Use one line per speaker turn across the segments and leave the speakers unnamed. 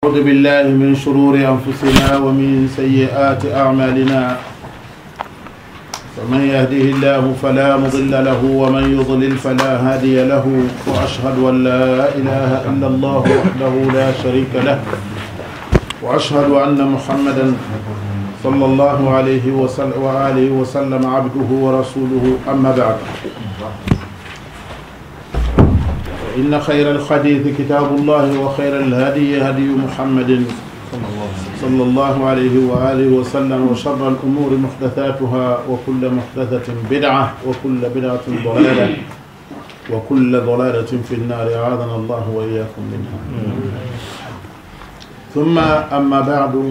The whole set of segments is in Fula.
أعوذ بالله من شرور أنفسنا ومن سيئات أعمالنا فمن يهده الله فلا مضل له ومن يضلل فلا هادي له وأشهد أن لا إله إلا الله وحده لا شريك له وأشهد أن محمدا صلى الله عليه وآله وسلم عبده ورسوله أما بعد إن خير الحديث كتاب الله وخير الهدي هدي محمد صلى الله عليه وآله وسلم وشر الأمور محدثاتها وكل محدثة بدعة وكل بدعة ضلالة وكل ضلالة في النار أعاذنا الله وإياكم منها. ثم أما بعد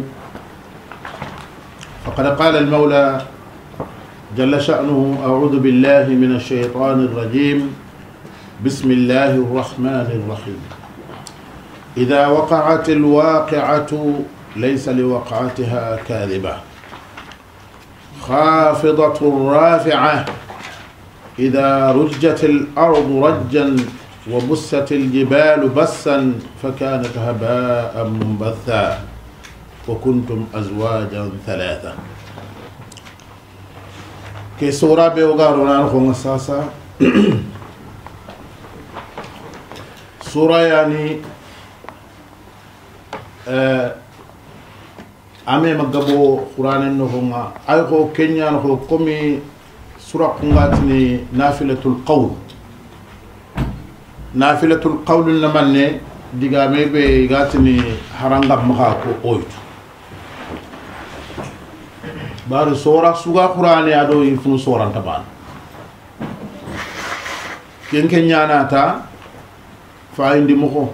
فقد قال المولى جل شأنه أعوذ بالله من الشيطان الرجيم بسم الله الرحمن الرحيم إذا وقعت الواقعة ليس لوقعتها كاذبة خافضة رافعة إذا رجت الأرض رجا وبست الجبال بسا فكانت هباء منبثا وكنتم أزواجا ثلاثة. كي سورة بيوغارونا نخون الساسة سورة يعني أمي مغبو قرآن النهوما أيخو كينيا نخو كومي سورة قنغاتني نافلة القول نافلة القول نماني ديغامي بي غاتني هرانغاب مخاكو أويت بار سورة سوغا قرآن يادو يفنو سورة تبان كينيا ناتا فاين دي مخو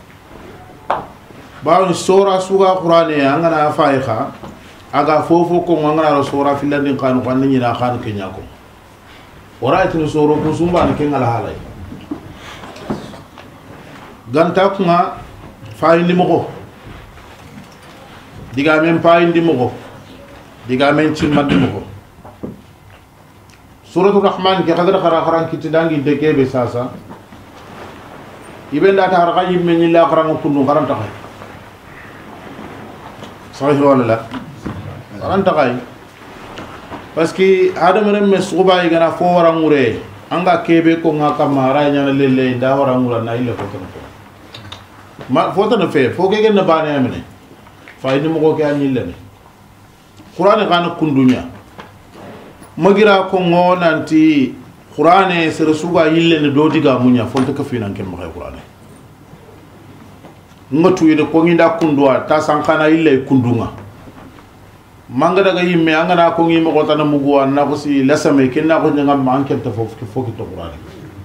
باون سورة سوغا قرآن يانغنا فايخا أغا فوفو كو مانغنا سورة في اللندن قانو قانو نينا خانو كينياكو ورايتنو سورة كسومبان كين على حالي غانتاكما فاين دي مخو ديغا مين فاين دي مخو ديغا مين تشيمان دي مخو سورة الرحمن كي خدر خران كتدانغي دكي بساسا يبين داتا هرقا يمين الله قران كنو قران تخاي صحيح ولا لا قران تخاي باسكي هذا مرم مسغوبا يغنا فورا موري انغا كيبي كو nga kamara nyana lele nda wara ngula na ile foto ma foto na fe fo ke na bane amene fay ni mo ko ani lene qur'an kana kundunya magira ko ngonanti qur'ane sere suga yille ne do diga munya fonta ka finan ken ma qur'ane ngatu yede ko nginda kundwa ta sankana yille kundunga manga daga yimme angana ko ngimo ko tan mugo na ko si lasame kenna ko nyanga manke ta foki to qur'ane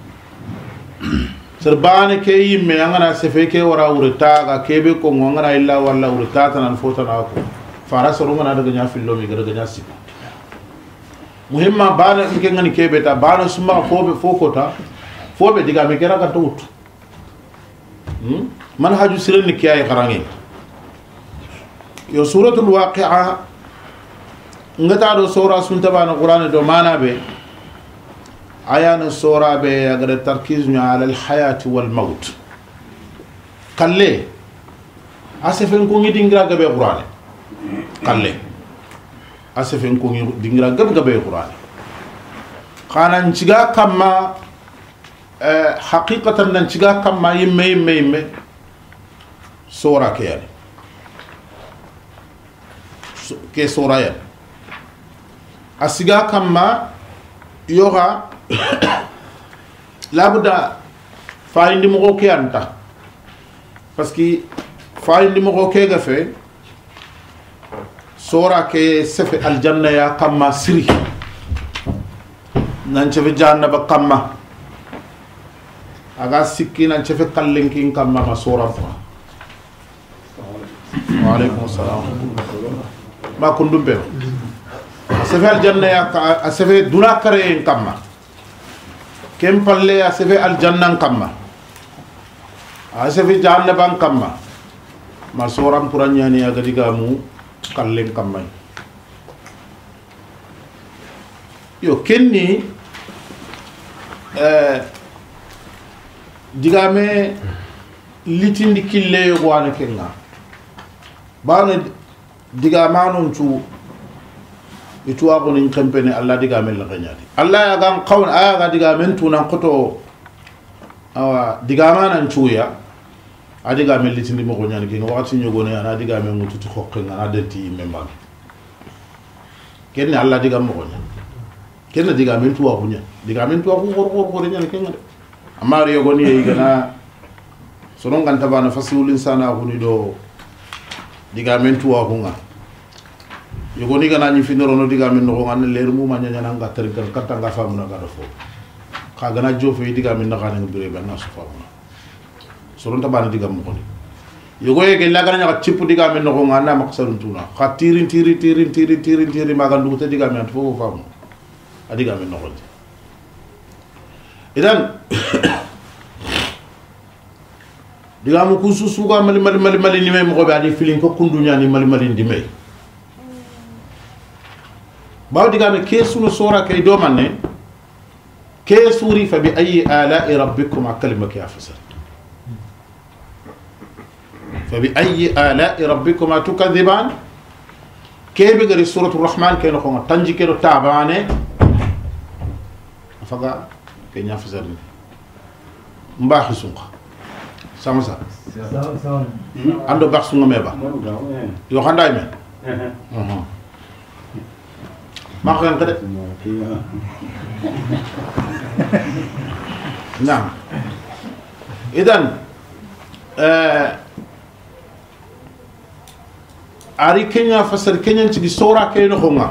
serbane ke yimme angana sefe ke wara urita ga kebe ko ngana illa walla urita tan fota na ko fara soro ngana daga nya fillo mi daga nya sipa muhimma bana nke ngani kebe ta bana suma fobe fokota fobe diga me kera ka tawut manhaju sirin ni kiyay kharangi yo suratul waqi'a ngata do sura sunta bana qur'an do mana be ayana sura be agar tarkiz ala al hayat wal maut kalle asefen ko ngi dingra gabe qur'an kalle asefen ko ngi dingra gabe qur'an khana nchiga kama haqiqatan nan nchiga kama yimme sura ke yani ke sura ya asiga kama yoga labda fayndi mo ke anta parce que fayndi mo ke ga fe sura ke sefe al janna ya kama siri nan cefe janna ba kama aga sikki nan cefe kallenkin kama ma sura fa wa alaikum assalam ma kundum be sefe al janna ya sefe duna kare kama kem palle ya sefe al janna kama a sefe janna ban kama ma sura puranya ni aga digamu kallen kama yo kenni digame litindi kille yo wana kenga bana diga manon cu itu ako nin kempene Allah diga men la ganyadi Allah ya gan qawl aya ga diga men tunan qoto awa diga manan cuya adiga men litindi mo ko nyani ki wakati nyogone ana diga men mututi xokke ngana denti memba kenni Allah diga mo ko nyani kenna diga men tuwa ko nyani diga men tuwa ko gor nyani kenga de amari yogoni e gana sonon kan tabana fasulin sana ko ni do diga men tuwa ko nga yogoni gana ni finoro no diga men no ngane leer mu ma nyanya nga ter ter katta nga famu na ga do fo ka gana jofe diga men na kana ngire ben na so famu soron ta bana diga mo ko ni yogoye ke la gana nya chip diga men no ngana maksarun tuna ka tirin ma ga ndu te diga men fo famu adiga men no ko idan diga mo kususu ga mali ni me mo be adi feeling ko kundunya ni mali ndi me باو ديغامي كيسونو سورا كي دوماني كيسوري فبأي آلاء ربكما كلمة يا فسر فبأي آلاء ربكما تكذبان كي بيغري سورة الرحمن كي نخونا تنجي كيرو تاباني فقا كي نفسر مباخي سونخ سامسا عنده باخ سونغ ميبا يو خانداي مي ما كان كده نعم إذن أري كينيا فسر كينيا تيجي سورة كينو خونا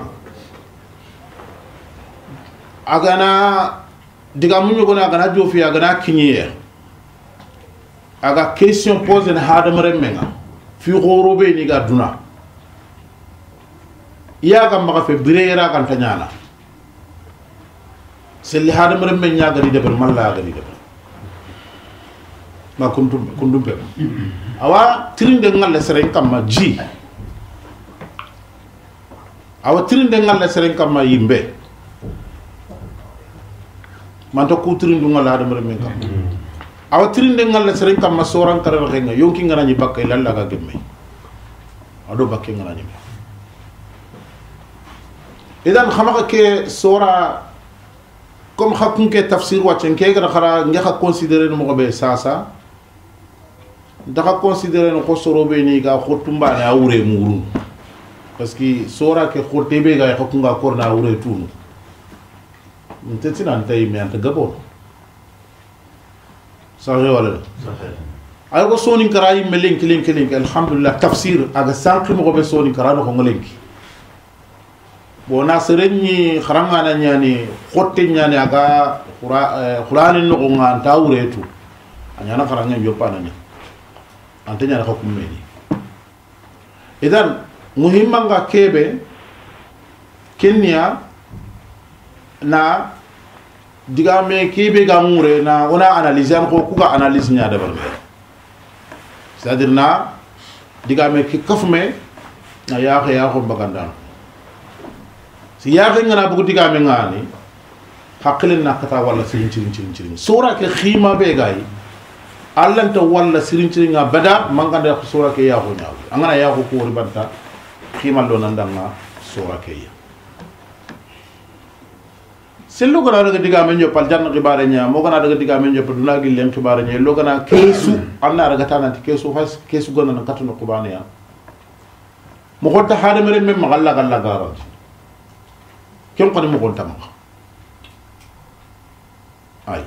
أغانا ديغامو يغونا أغانا جوفي أغانا كينيا أغا كيسيون بوزن هذا مرمينا في غوروبي نيغا دونا iya kam maka fe birera kan tanyana selli hadam rembe nyaga di debal malla ga di debal ma kundum pe awa tirinde ngalle seren kam ma ji awa tirinde ngalle seren kam ma yimbe man to ku tirindu ngalla hadam rembe kam awa tirinde ngalle seren kam ma soran karal xenga yonki ngana ni bakkay lalla ga gemme ado bakke ngana ni إذا خمسة كي سورة كم خاكون كي تفسير واتشن كي كذا خرا نجح كونسيدرين مقابل ساسا دخل كونسيدرين خسروا بيني كا خطوم بان أوري مورون بس كي سورة كي خطي بيجا يخاكون كا كورنا أوري تون نتيجة نانتاي ميان تجابون صحيح ولا لا أيوة سوني كراي ملين كلين الحمد لله تفسير أجا سانك مقابل سوني كرانو هونغلينك bona serenni kharanga na nyani khotte nyani aga qur'an no ngan tawretu anyana kharanga yopana ni antenya ko kummeni idan muhimmanga kebe kenya na digame kebe gamure na ona analyse ko kuga analyse nya da balme c'est-à-dire na digame ki kafme na ya ko baganda si yaake ngana bugu digame ngani hakkilin nakata walla sirin sura ke khima be gay allanta walla sirin nga bada manganda sura ke yaako nyaaw angana yaako ko ribanta khima lo nandanga sura ke ya sello gona daga digame nyopal janna xibare nya mo gona daga digame nyopal duna gi len xibare nya lo gona kesu anna daga tananti kesu fas kesu gona na katuno xibane ya mo xotta hade mere mem magalla galla garanti كم قد مقول تمام أي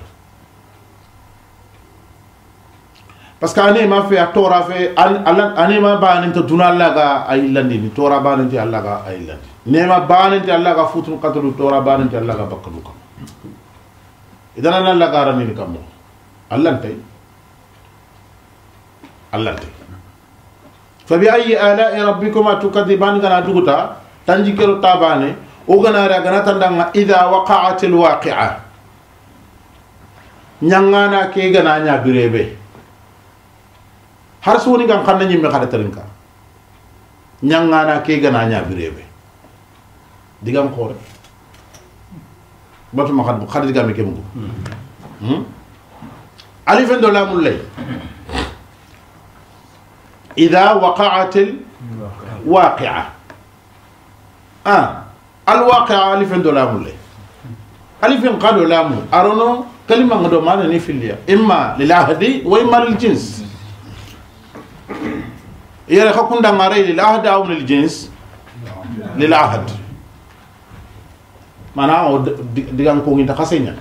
بس كأني ما في أتورا في أنا ما بان أنت دونا لغا أي لندي تورا بان أنت لغا أي لندي نما بان أنت لغا فوتون قتلو تورا بان أنت لغا بكلوكم إذا أنا لغا راني نكمل الله أنت فبأي آلاء ربكما تكذبان كنا دوغتا تنجيكرو تاباني وغنا رغنا تندanga idha waqa'atil waqi'a nyangana ke gana nya birebe har soni gam xanna ñimme xada tarinka nyangana ke gana nya birebe digam xore batu ma xad digam ke mu alif ndo lamul lay idha waqa'atil واقعة الواقعة ألف دولام لي ألف قالوا لامو أرونو كلمة غدومانة نفيليا إما للعهد وإما للجنس يرى خكون دعاري للعهد أو للجنس للعهد معناه ديان كوني تكاسينيا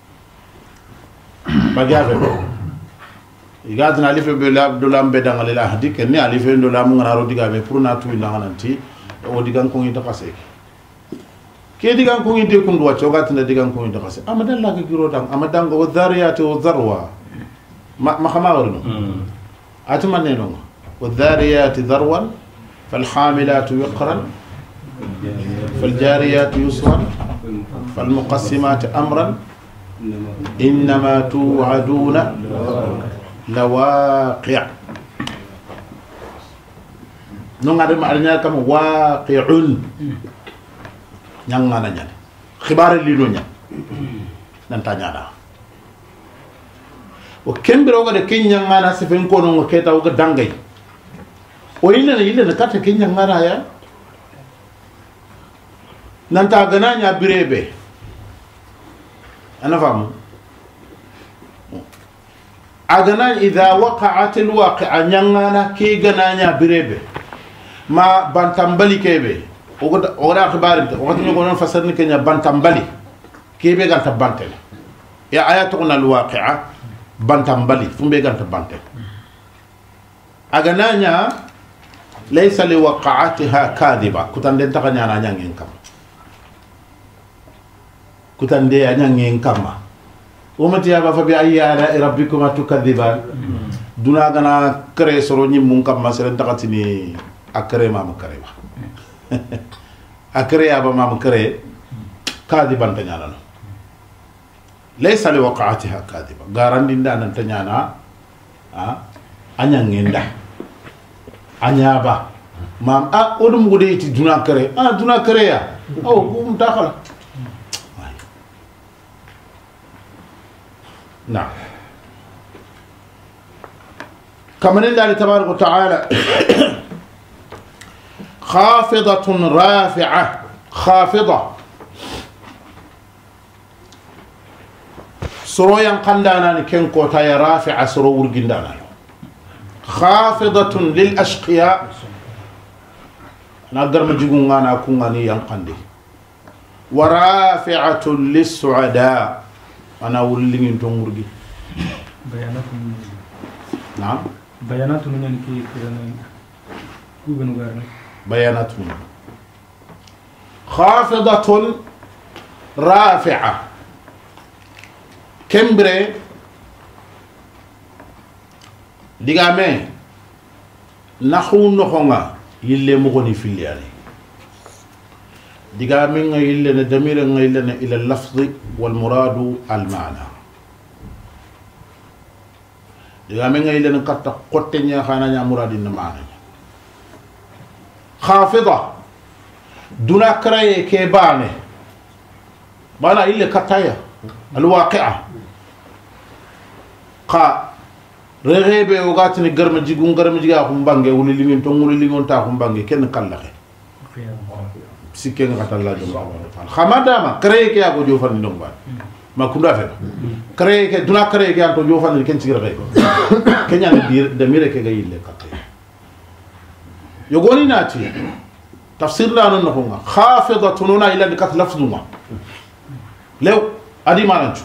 بجابه يقعدنا ألف دولام بدان للعهد كني ألف دولام غنارو ديجابه برونا توي نغنانتي وديان كوني تكاسي كي ديغان كو يدي كوم دوا تشوغاتنا ديغان كو يدي خاسي امدان لا كيرو دان امدان غو الذاريات والذروه ما خما ورنو اتمنى نو والذاريات ذروا فالحاملات وقرا فالجاريات يسرا فالمقسمات امرا انما توعدون لواقع نو غادي ما ارنا كم واقع ñangana ñane xibaare li no ñan nan ta ñada o kembiro ga de ken ñangana se fen ko no keta o ga dangay o yille kata ken ñangana ya nan ta gana nya birebe ana famu agana idha waqa'at alwaqi'a ñangana ke gana nya birebe ma bantambali kebe وغدا اخبار وقت نقول فسرني كنيا بانتامبالي كيبي غانتا بانتل يا اياتنا الواقعه بانتامبالي فمبي غانتا بانتل اغنانيا ليس لوقعتها كاذبه كوتاندي تاغنيا نا نيانين كام كوتاندي نيانين كام ومتي يا فبي اي الاء ربكما تكذبان دونا غنا كري سرو ني مون كام ما سرن تاغاتيني اكري ما مكريما أكري أبا ما مكري كاذبا تنانا ليس لوقعتها كاذبا غاران دينا تنانا أنيا نيندا أنيا با مام أودم غديتي دونا كري دونا كريا أو قوم داخل نعم كما الله تبارك وتعالى خافضة رافعة خافضة سرويا قندانا كن كوتايا رافعة سرور جندانا خافضة للأشقياء نقدر مجيبون أنا أكون أني ينقندي ورافعة للسعداء أنا أقول لك أنتم مرجي
بيانات
نعم
بيانات من ينكي كذا كوبن غارنا
بيانات خافضة رافعة كمبري ديغامي نخو نخونا يلي مغني في الليالي ديغامي يلي ندمير يلي إلى اللفظ والمراد المعنى ديغامي يلي نكتا قطنيا خانا مراد المعنى خافضة دونا كراي كيباني بانا إلا كتايا الواقعة قا رغيبه وغاتني غرم جيغا خم بانغي ولي لين تو ولي لين تا خم بانغي كين كالخه سيكين غات الله جل وعلا خما داما كراي كي اكو جوفان ني نوبا ما كوندا فا كراي كي دونا كراي كي انتو جوفان كين سيغ رغي كينيا دير دميره كي غاي لي كتايا يقولي ناتي تفسير لا نحونا خافضة نونا إلى بكت لفظنا لو أدي ما نجو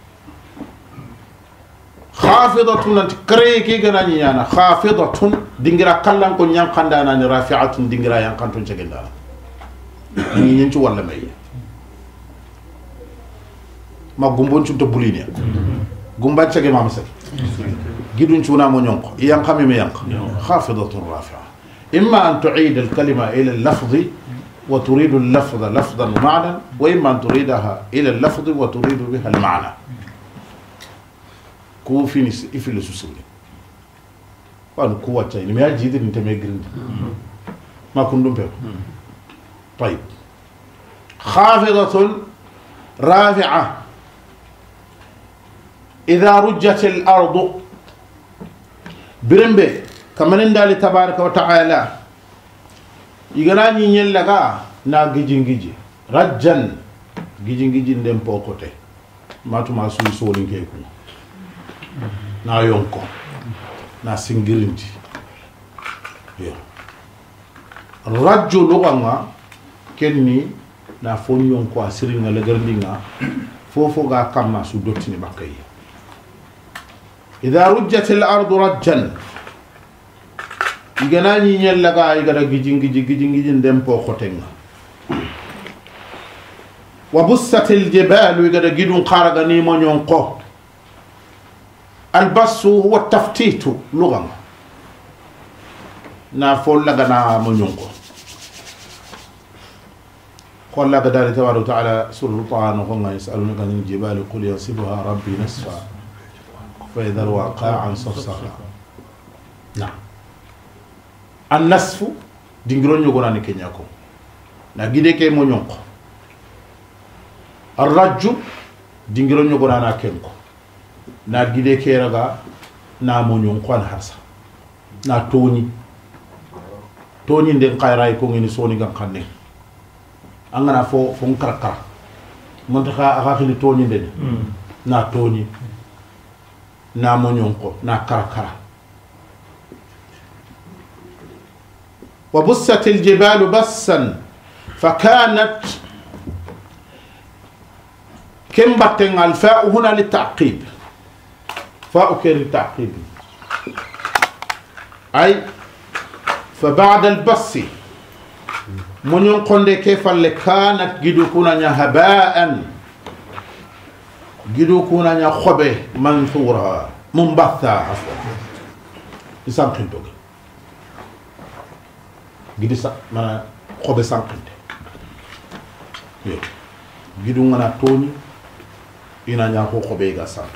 خافضة نت كريكي جناني أنا خافضة دينغرا كلام كون يان كندانا رافعة دينغرا يان كنتون شجندانا ينشو ولا ماي ما غومبون شو تبولينيا غومبان شجع ما مسك جدون شو نامو ينق يان كمي ميانق خافضة رافعة إما أن تعيد الكلمة إلى اللفظ وتريد اللفظ لفظا ومعنى وإما أن تريدها إلى اللفظ وتريد بها المعنى كو فينيس إفيل سوسوني وأنا كوة تاني ما يجي أنت ما يجرين ما كندم بيه طيب خافضة رافعة إذا رجت الأرض برمبه كما نندالي تبارك وتعالى igana ni nyellaga na gijingiji rajjan gijingiji ndem pokote matu ma su soli ngeku na yonko na singirinti yo rajju luganga kenni na fon yonko asiringa legerndinga fofo ga kamma su dottini bakay idha rujjat al ardu rajjan igana ni nyellaga igara gijingiji ndem pokotenga وبست الجبال وقد جدون قارغني من ينقو البس هو التفتيت لغة نافول لغنا من ينقو قال لك دار تبارك وتعالى سلطان وقلنا يسألونك عن الجبال قل ينسبها ربي نسفا فإذا الواقع صفصفا نعم النسف دينغرون يقولون كنياكم نجدك من ينقو الرجل دينغرو نيغورانا كينكو نا غيدي كيراغا نا مونيون كون حرسا نا توني ندن قايراي كو ني سوني غان خاني angana fo nkrakra montaxa axa xini toni ndene na toni na moñon ko na karakara وبست الجبال بسا فكانت كم بطن الفاء هنا للتعقيب فاء كير للتعقيب أي فبعد البس من ينقل كيف اللي كانت جدوكونا هباء جدوكونا خبه منثورا منبثا عفوا يسانقل دوغي جدي ما خبه سانقل جدونا توني ina nyako khobe ga sant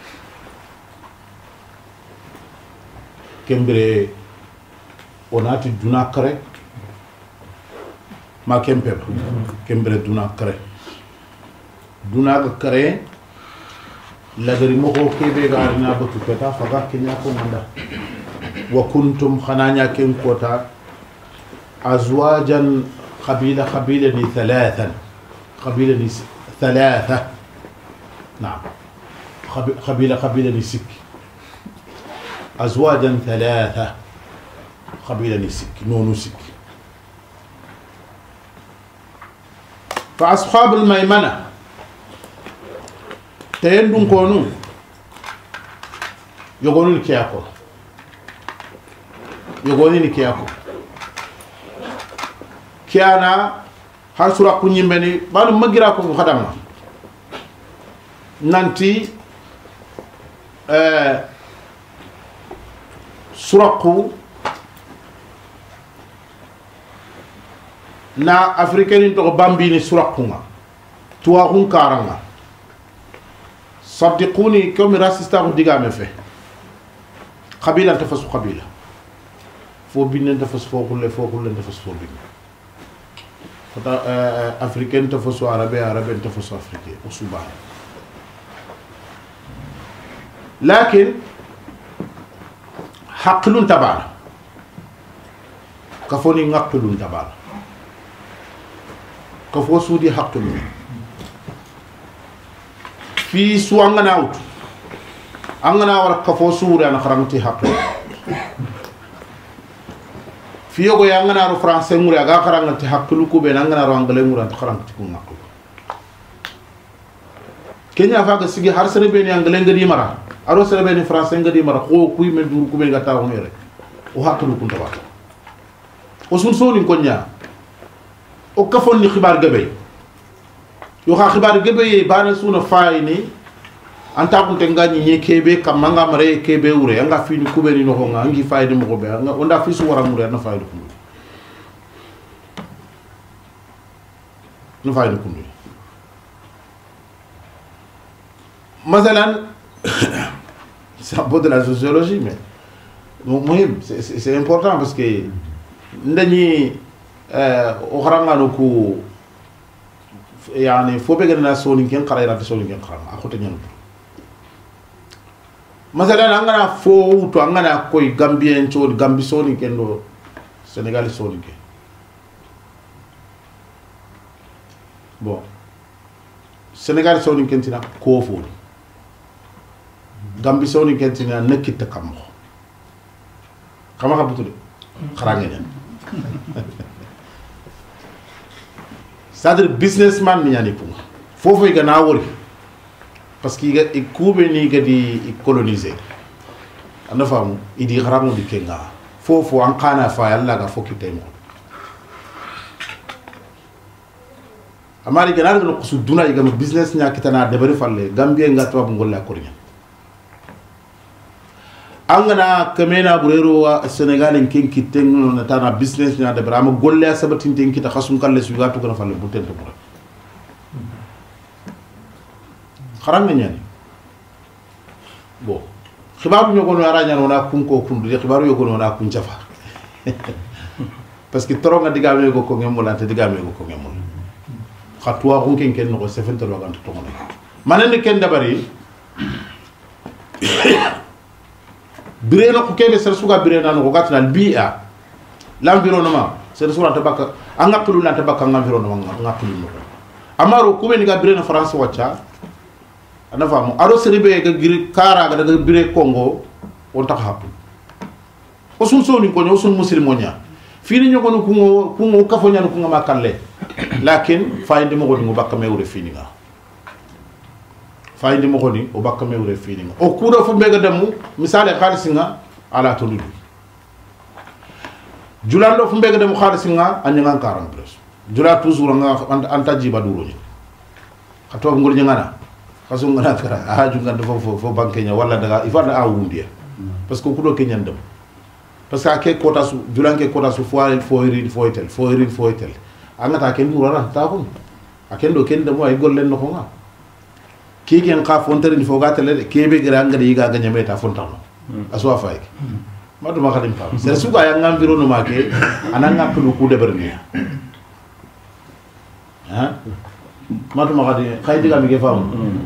kembre onati duna kare ma kempe kembre duna kare la gari mo ko kebe ga na batu peta faga kenya ko manda wa kuntum khananya ken kota azwajan qabila ni thalathan qabila ni thalatha نعم قبيلة نسك أزواجا ثلاثة قبيلة نسك نونو سك فأصحاب الميمنة تيندون كونو يقولون الكياكو كيانا هل سورة كنين بني بانو مجراكو خدمنا nanti suraku na africaine to bambini surakunga tuwa karanga صدقوني كم راسستا ديغا مفه قبيله تفس قبيله فو بين تفس فوق تفس فوق بين فتا افريكان تفس عربي تفس افريقي وسبحان لكن حقلون تبعنا كفوني نقلون تبعنا كفو سودي حقلون في سوانغنا اوت انغنا ور كفو سوري انا خرمتي حقل في يوغو يانغنا رو فرنسي موري اغا خرمتي حقلو كو بين انغنا رو انغلي موري انت خرمتي كو نقل كينيا فاغا سيغي هارسري بين انغلي غدي مرا aro sere beni français ngadi mara ko kuy men dur ko be gata on yere o hakku ko tawa o sun soni ko nya o kafon ni xibar gabe yo xa xibar gabe ye bana suna fayni anta ko te ngani ni kebe kam manga mare kebe wure nga fini ko be ni no nga ngi fayde mo ko be nga onda fi su wara mu na fayde ko no fayde ko مثلا c'est un peu de la sociologie mais c'est important parce que ndani okhrangano ku yani fo be gana soni ken qarayra soni ken qarama akote nyam مثلا angana fo to angana koy gambien to gambi soni ken do sénégal soni ken bon Sénégal soni kentina ko fo Gambi soni kentina nekita kam kama ka butude kharange ñan c'est-à-dire businessman ni ñani pour fofo yi gana wori parce que i kube ni gadi coloniser ana famu idi kharango di kenga fofo an kana fa yalla ga fokite mo amari gana no kusu duna yi gano business nya kitana debari falle Gambie nga to ngolla kornya angana kamena burero wa Senegal en ken kitten na tana business nya de brama golle sabatin ten kita khasum kalle su gatu gana falle buten to bura kharam nyani bo khibaru nyogo no aranya no na kunko kundu de khibaru yogo no na kun chafa parce que toro nga digame go ko ngemol ante digame go ko ngemol khatwa ko ken ken no sefen to ganta to ngone manen ken dabari birena ko kebe ser suga birena no ko gatna bi'a l'environnement ser suga tabaka angapulu la tabaka l'environnement ngapulu no amaro ko ben ga birena France wacha ana famu aro seribe ga giri kara ga daga bire Congo on tak hapu o sun soni ko sun muslimonya fini nyoko no kungo kafo nyano kunga makalle lakin fayndi mo godi mo bakka mewre fini nga fayndi mo godi o bakka mewre fini nga o kudo fu mega demu misale khalisinga ala toludu julando fu mega demu khalisinga anya 40 plus jula toujours nga anta jiba duro ni khato ngol nyangana kaso ngana kara a junga do fo banque nya wala daga ifada a wundia parce que kudo kenyan dem parce que ake kota su julanke kota su foire foitel angata ken durana ta ko akendo ken de mo ay gollen no ko nga ki ken ka fontere ni fo gatele kebe gira ngade yiga ganya meta fontano aswa fay madu ma khadim pa c'est suga ya ngam environnement ke ananga ko ku de berni ha madu ma khadi khay diga mi ge fam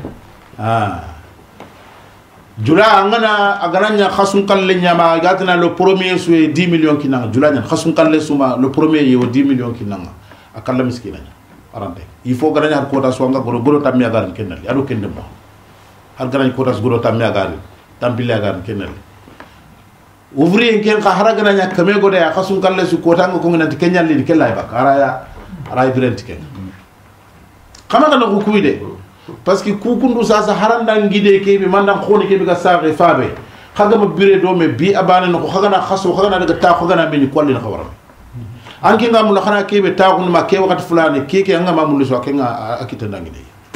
jula angana agaranya khasun kalle nyama gatana le premier soué 10 millions kinanga jula nyan khasun kalle suma le premier yo 10 millions kinanga akalla miskina arante il faut garanya har kota so nga goro tammi agaran kenali ado kende mo har garanya kota goro tammi agaran tambile agaran kenali ouvrier ken ka haragana nya kame gode ya khasun kalle su kota nga ko nganti kenyali di kelay bak araya birenti ken kama kana ko kuide parce que kukundu sasa haranda ngide kebe mandan khoni kebe ga sare fabe khaga ma bire do me bi abane no khaga na khaso khaga na daga ta khaga na meni kolli na khawara anki ngamu la khana kebe ta ko ma ke wakati fulani keke nga mamulu so kenga akita ndangide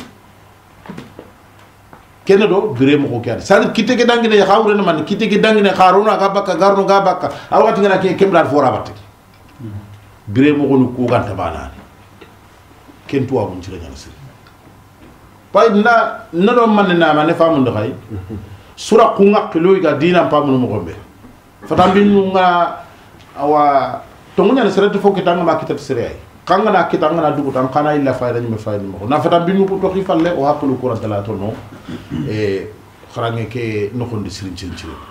kene do bire mo ko kadi sadi kitege dangine khawre na man kitege dangine kharuna ga bakka garno ga bakka awati ngana ke kemdal fora batte bire mo ko ku ganta banani ken tuwa mun ci la ñana sir pay na do man na ma ne famu ndxay sura ku ngaklo ga dina pamu mo gombe fatam bin nga awa to ngunya sere to fokki tanga ma kitab sere ay kanga na kitanga na dugu tan kana illa fayda ni me fayda mo na fatam bin ko to xifalle o hapulu ko radala to no e xarange ke no xondi sirin ci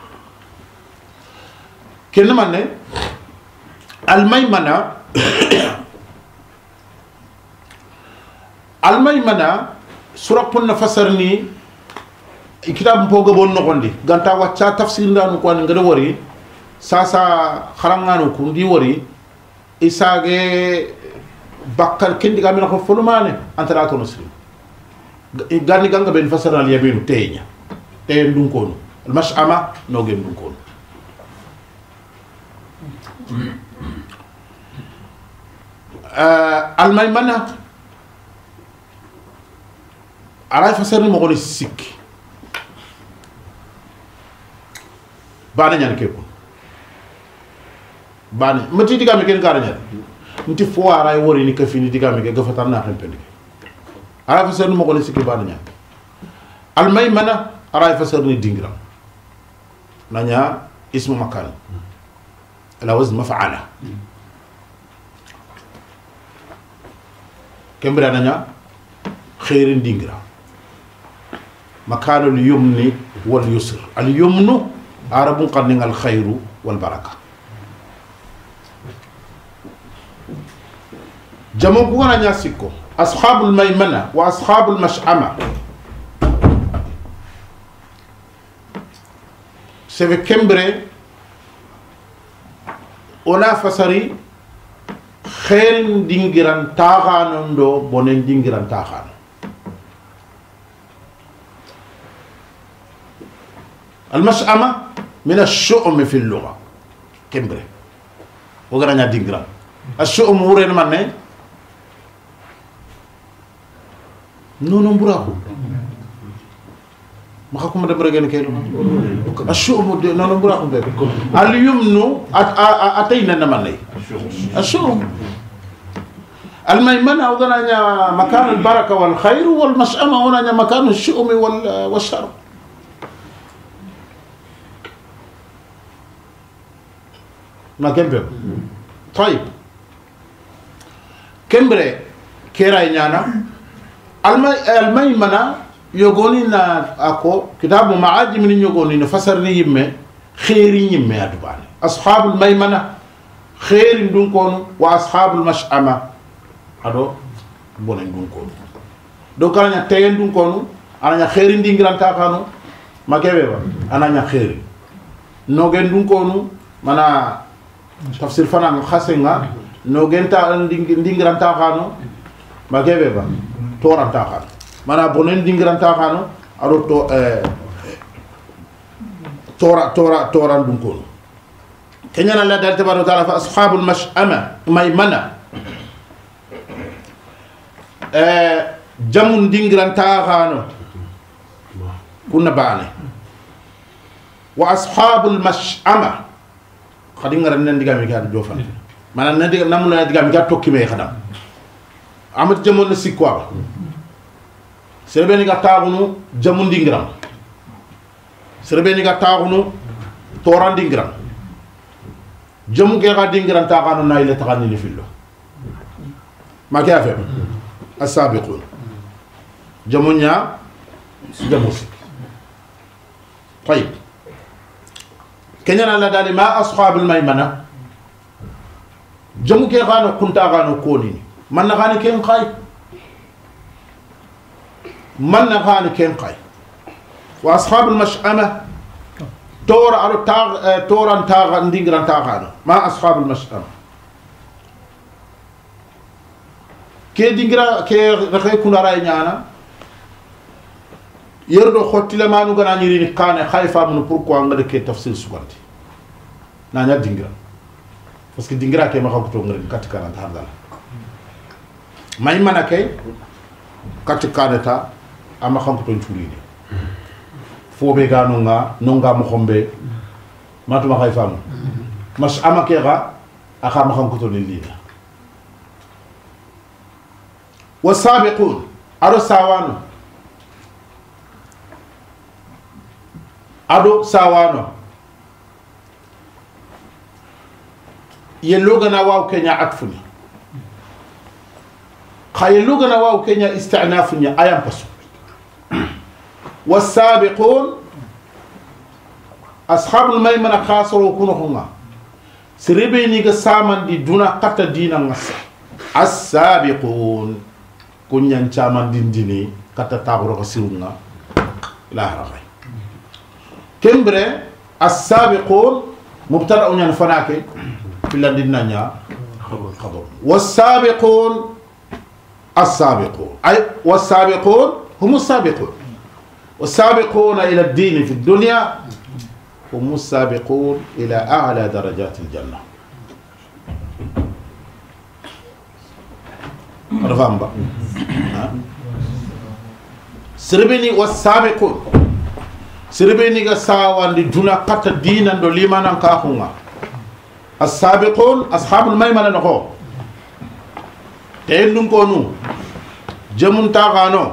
ken man ne al maymana sura punna fasarni kitab mpoga bon no gondi ganta wacca tafsir ndanu ko ngada wori sasa kharangano ko ndi wori isage bakkal kendi gamina ko folumane antara to muslim garni ganga ben fasara al yaminu teynya teyen dun ko al mash'ama no gen dun ko al maymana ara fasarni mo goni sikki bana ñan ke ko bana mati digami ken gara ñan nti fo ara wori ni ka fini digami ke gafatar na xam pendi ara fasarni mo goni sikki bana ñan al maymana ara fasarni dingra nanya ismu makan ala wazn maf'ala kembra nanya khairin dingra مكان اليمن واليسر اليمن عرب قرن الخير والبركة جمع كونا ناسيكو أصحاب الميمنة وأصحاب المشأمة سيف كمبري ونا فسري خير دينغران تاغان دو بونين دينغران تاغان المشأمة من الشؤم في اللغة كمبري وغرانا دينغران الشؤم ورين ماني نونو براكو ما خاكم دبر غن كيلو الشؤم نونو براكو بك اليمن اتينا نماني الشؤم الميمنة وغرانا مكان البركة والخير والمشأمة وغرانا مكان الشؤم والشر ما كمبر طيب كمبري كيراي نانا الميمنة يغونينا اكو كتاب معاجم من يغوني نفسرني يمه خير يمه ادباني اصحاب الميمنة خير دون كون واصحاب المشأمة ادو بونن دون كون دو كان تاين دون كون انا خير دينغران تاكانو ما كيبا انا خير نوغن دون كون مانا تفسير فانا خاسنغا نوغن تا دينغران تاكانو ما كيبا توران تاكانو مانا بونن دينغران تاكانو ادو توران دون كون كنينا الله دال تبارك وتعالى فاصحاب المشأمة ميمنة جمون دينغران تاغانو كنا باني واصحاب المشأمة خدين غرن نديغامي كاد جوفان مانا نديغ نامولا نديغامي كاد توكي مي خدام امت جمون سيكوا سربيني غا تاغونو جمون دينغران سربيني غا تاغونو توران دينغران جمو كي غا دينغران تاغانو نايله تاغاني لي فيلو ما كيف السابقون جمونيا جموسي طيب كنينا لا دالي ما اصحاب الميمنه جمو كي غانو كنتا غانو كوني من غاني كين قاي من غاني كين قاي واصحاب المشأمه تور على توران تاغ نديغران تاغانو ما اصحاب المشأمه كي دينغرا كي رخي كنا راي نانا يردو خوتي لما نو غنا نيري كان خايفا من pourquoi ngade ke tafsir sukanti nanya dingra parce que dingra ke ma xakuto ngare kat karanta hardala may mana kay kat kanata ama xakuto njurini fobe gano nga nonga mo xombe matuma khayfa mo mas ama ke ga akha ma xakuto ni lina والسابقون أدو ساوانو أدو ساوانو يلوغنا واو كينيا عطفني خيلوغنا واو كينيا استعنافني أيام بسو والسابقون أصحاب الميمنة خاصروا كنهما سربيني سامان دي دونا قطة دينا نصر السابقون kunyan chaman dindini kata taburo kasirunga la haray kembre as-sabiqun mubtada unyan fanake filandina nya khabar was-sabiqun as-sabiqun ay was-sabiqun hum as-sabiqun was-sabiquna ila ad-din fi ad-dunya hum as-sabiqun ila a'la darajat al-jannah رفامبا سربيني والسابقون سربيني غساوان دي دونا قط دينا دو ليمانا كاخونا السابقون اصحاب الميمنه نخو تيندون كونو جمون تاغانو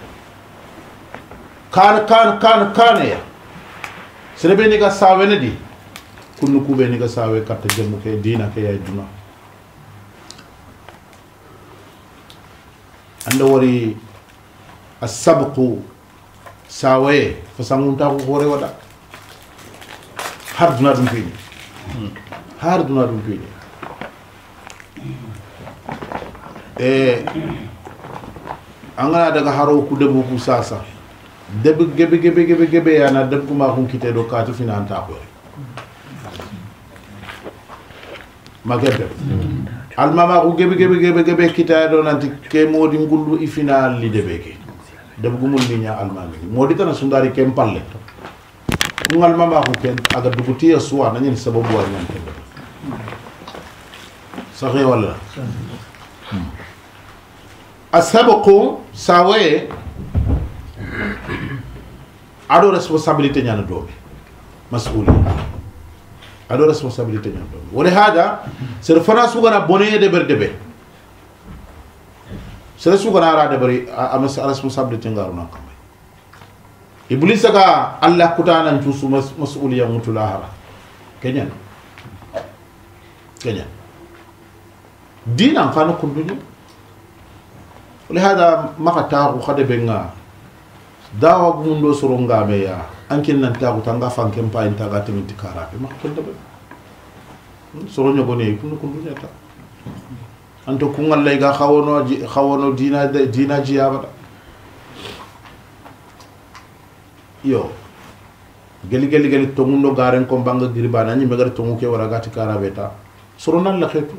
كان يا سربيني غساوين دي كونو كوبيني غساوي قط جمو كي دينا كي دونا andawari السبق ساوي فسامون تاغو غوري ودا هاردنا دون فيني angana daga haro ku debu ku sasa debu gebe yana debu kuma kun kite do katu fina anta ko magebe almama ku gebe kita do nanti ke modi ngullu ifina li debeke debu gumul ni nya almami modi tan sundari kem palle ngal mama ku ken aga duguti suwa nanyen sababu wa nyan ken sahi wala asabqu sawe ado responsabilité nyana dobe mas'uli ado responsabilité nyana dobe wala hada sir fana sugana boné de berdebe sir sugana ra de bari amas responsabilité ngaruna kam iblis ga allah kutana ntusu mas'uliya mutulahara kenya dinan kanu kundunya ولهذا ما قتاغو خد بينا داوا غوندو سورونغا ميا انكن نانتاغو تانغا فانكم با انتاغا تيمتي كارابي ما كنت با سورونيو غوني كunu nyata anto kungal lay ga khawono dina jiyaba yo geli tongundo garen ko banga giribana nyi megar tongu ke wara gati karabeta soronan la xetu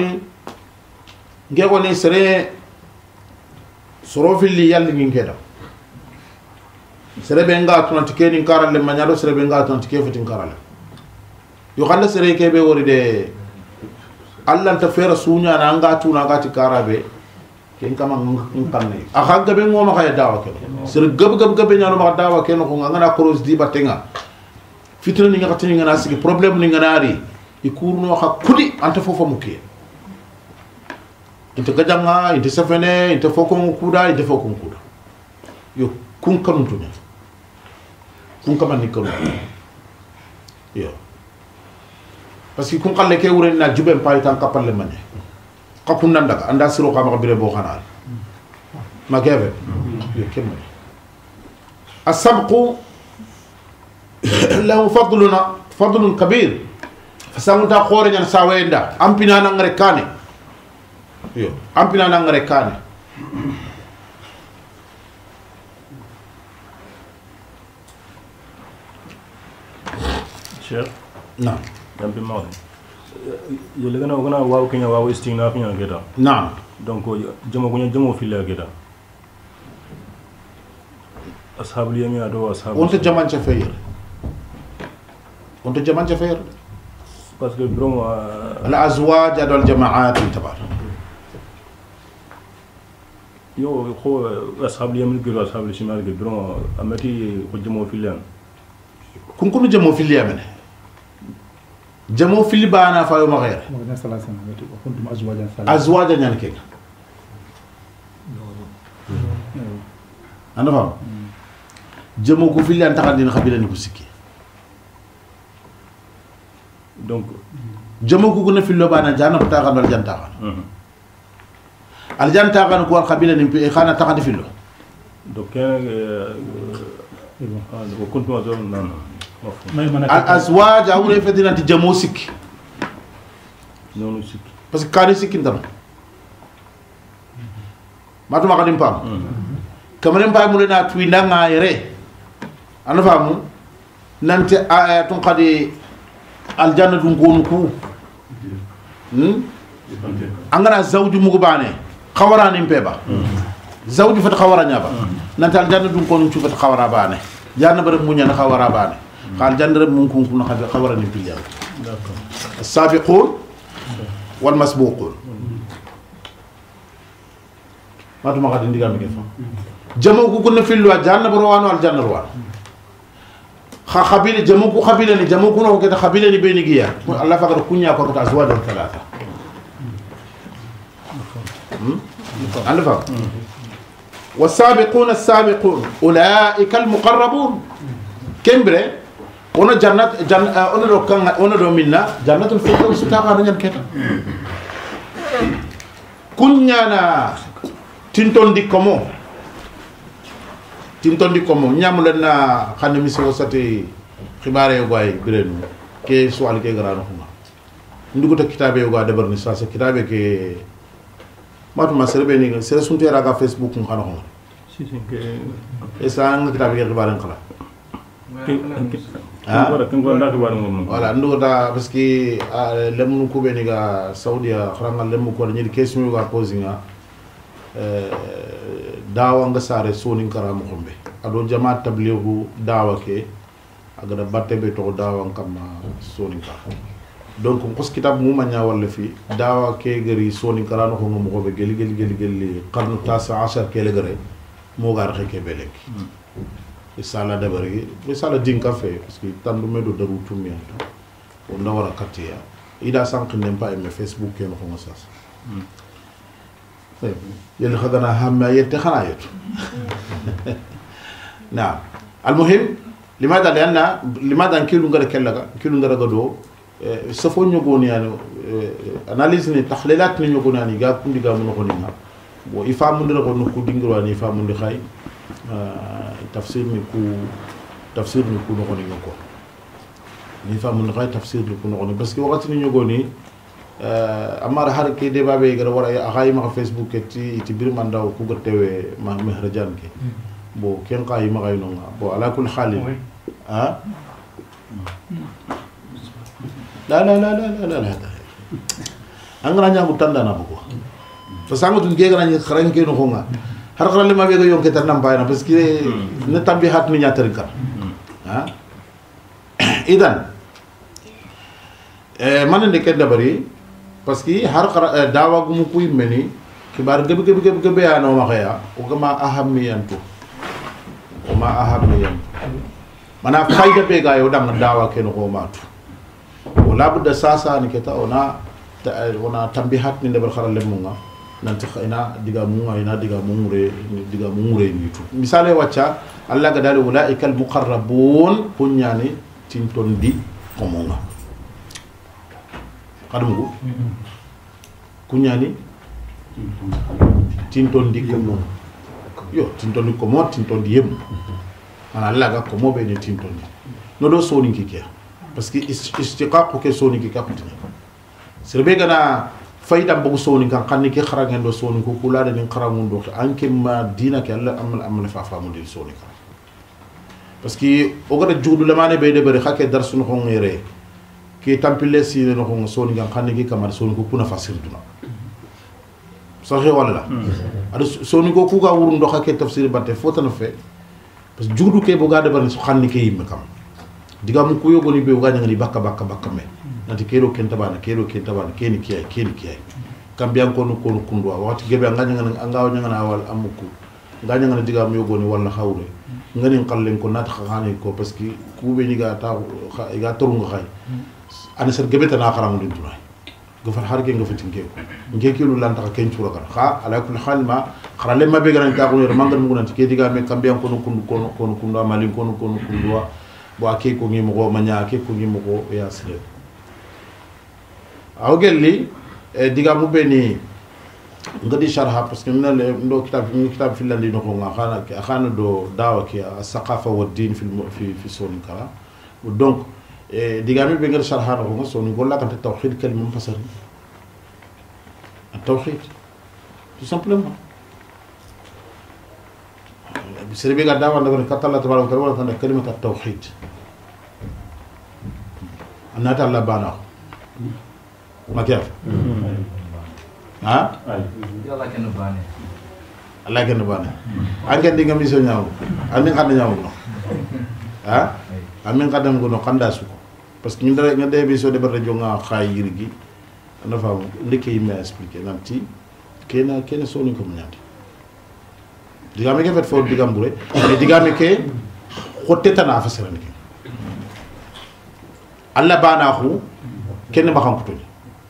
nge woni sere soro filli yalli ngin keda sere be nga tunanti ke nin karale manyado sere be nga tunanti ke futin karale yo khanda sere ke be wori de Allah ta fera sunya na nga tuna gati karabe ken kama nkanne akhaga be ngoma khaya dawa ke sere gab nyano ma dawa ke no ngana cross di batenga fitna ni nga khati ngana sigi problème ni ngana ari ikurno khakudi anta fofa muke inte gajanga inte safene inte fokon kuda yo kun kanuntunya kun kamani kanu yo parce que kun kalle ke wuren na jubem pay tan kapalle mane kakun nandaga anda siro kama bire bo xanal mageve yo kemme السبق له فضل كبير فسامتا خورنا ساويندا امبينا نغري كاني yo ampina nangare kane
Cheikh
نعم
dampi mawde yele gana waw kenya waw istigna kenya geta
نعم
donc jamo filla geta ashabul yamin ado ashabul
onto jaman cha feyer
parce que bro
الازواج ادو الجماعات تبار
yo ko ashabul yamin gelo ashabul shimal gelo bro amati ko jamo fillan
كنكون جمو في اليمن جمو في البانا فايو مغير
كنتم
ازواجا يعني كده انا فاهم جمو كو في اللي انت خدين خبيله نكو سكي
donc
جمو كو كنا في اللبانا جانا بتا خدال جانتا الجانتا كان كو خبيله ني خانا تاخدي في اللو
donc وكنتم ازواجا
الازواج او رفتنا انت جمو سكي
non sik
parce que كاري سكي ndam matu makadim pam kamanem pam mulena twinda ngayre ana famu nante ayatun qadi aljanna dun gonu ku angana zawju mugo bane khawarani mpeba zawju fat khawara nyaba nante aljanna dun gonu ci fat khawara bane janna bare munya na khawara bane khal janna mun kun kun khawara ni bil janna
d'accord
السابقون والمسبوقون ما تما غادي نديغام كيف جمو كنا في الوا جان بروانو الجنه روان خبيل جمو كو خبيلني جمو كو كده خبيلني بيني جيا الله فقر كنيا كو ازواج ثلاثه الله فقر والسابقون السابقون اولئك المقربون كمبره ono jannat ono do kan ono do minna jannatul firdaus taqa nyen keta kunyana tintondi komo nyamulena xane mi so sati xibare yo goy birenu ke sual ke garano xuma ndugo ta kitabe yo ga debar ni sa kitabe ke matu ma serbe ni sere sunte raga Facebook ko xana ko
si ke
esang kita bi xibaran kala
ken ko nda xibaran ngom
voilà ndo da parce que lemu ko be ni ga saudia xaranga lemu ko ni question ga posinga dawa nga sare soni karam xombe ado jamaat tablighu dawa ke agada batte be to dawa kam soni ka donc ko kitab mu ma nyawal fi dawa ke gari soni karano ko ngom ko be geli qarnu tasa 10 ke le gare mo gar ke be lek isala dabari isala dinka fe parce que tandu medo daru tummi on na wara katia ida sank nem pa me facebook ke no ko sas يلي خدنا هم يتخنا يت نعم المهم لماذا نكيلو غير كيلو غير غدو سفو نيغوني يعني اناليز ني تحليلات ني نيغوني يعني غا كوندي غا منو خوني بو يفهم ندير كو نكو دينغرو ني يفهم ندي خاي تفسير ني كو نخوني نكو ني يفهم ندي خاي تفسير ني كو نخوني بس كي وقت ني نيغوني amara har ke de babe gara wara akhay ma facebook ti bir mandaw ku gertewe ma mehrajan ke bo ken qay ma gayno bo ala kul hal ha la angara nya mutanda na bugo to sango tun ge gara ni kharan ke no honga har khara le ma be ga yon ke tan nam bayna parce que ne tabihat ni nya tar kar ha idan man ne ke dabari parce que har dawa gum kuy meni kibar gebe ya no ma khaya o gama ahamiyantu o ma ahamiyan mana fayda be ga yo dam dawa ken ko matu wala budda sasa ni keta ona tambihat ni debal kharal lemunga nanti khayna diga munga ina diga mumure ni tu misale wacca alla ga dal ulaika al muqarrabun punyani tintondi komonga kadum ko kunyani tintondi ko yo tintondi ko mo tintondi yem ana laga ko mo be ni tintondi no do soni kike parce que istiqaq ko ke soni kike kaptini serbe gana fayda mbugo soni kan kanni ke kharagen do soni ko kula de ni kharamun do anke ma dina ke alla amal fa famu dil soni kan parce que o gada juudu lamane be de bari khake darsu no ngere ki tampile si no ko soni gan xanni ki kamar soni ko kuna fasir duna saxe wala ado soni ko ku ga wuru ndoxa ke tafsir batte fota no fe parce que juudu ke bo ga de bar xanni ke yim kam diga mu ku yogoni be ga ngani bakka me nanti kero ken tabana keni kiyai kambian ko no kundwa wati gebe ngana awal amuku nganya ngana diga mu yogoni wala xawre ngani xallen ko nat xani ko parce que ku be ni ga ta ga toru nga xay ana ser gebeta na xaramu din tunay gofal har ge ngofati ngeke lu lan tax ken ciura kan xa ala kul hal ma xarale ma be garan ta ko yer mangal mu nanti ke diga me kambian ko no kundu malin ko no kundwa bo ake ko ngi mo manya ake ko ngi mo ya sire awgelli diga mu be ni ngadi sharha parce que minal ndo kitab filandi no ko khana do dawa ki as-saqafa wa din fi soni kala donc diga mi be ngadi sharha no ko soni golla kan tawhid kalma mufassir التوحيد tout simplement بسربي قد دعوا أن كتلا تبارك وتعالى أن كلمة التوحيد أنها تعالى بانا ما كيف ها
الله كأنه بانا
الله كأنه بانا أنك دينغ ميسو نياو أمين قد نياو ها أمين قد نقول نقندا سوكو parce que ñindara ñande bi so de bar jonga khayir gi ana fam liké me expliquer nanti kena so ni ko ñandi diga me ke fet fo diga mbure mais diga me ke xotte tana fa seran ke alla bana khu ken ba xam ko toni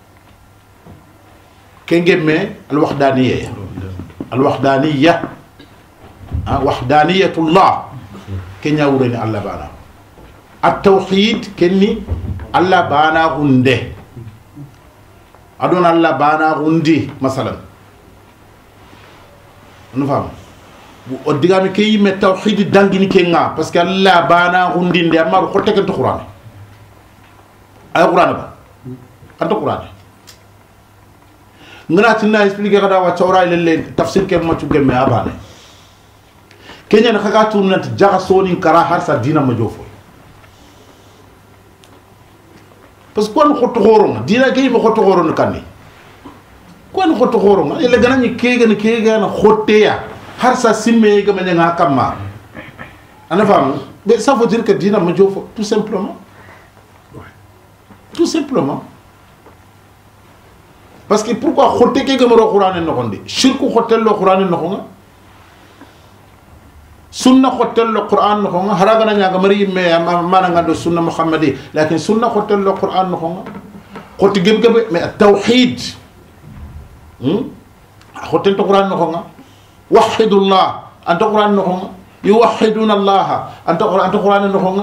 ke ngemme al wahdaniyya wahdaniyatullah kenya wurani alla bana التوحيد كني الله بانا غنده أدون الله بانا غندي مثلا نفهم وديغامي كي يم التوحيد دانغيني كينغا باسكو الله بانا غندي ندي امار خوتك انت قران اي قران با انت قران ngana tinna expliquer kada wa chawra lele tafsir ke ma tugge me abane kenya na kaga tunna jaga soni kara har sa dina ma jofo parce que kon xoto xoron dina ke mo xoto xoron kanni kon xoto xoron ele ganani kega na xotteya har sa simme ga me nga kamma ana fam mais ça veut dire que dina ma jofo tout simplement parce que pourquoi xotte ke gamaro qur'an no gonde shirku xotel lo qur'an no xonga sunna xotel lo qur'an no xonga haraga na nyaga mari me mana ngando sunna muhammadi lakin sunna xotel lo qur'an no xonga xotti gem gem mais tawhid xotel to qur'an no xonga wahidullah anta qur'an no xonga yuwahiduna allah anta qur'an no xonga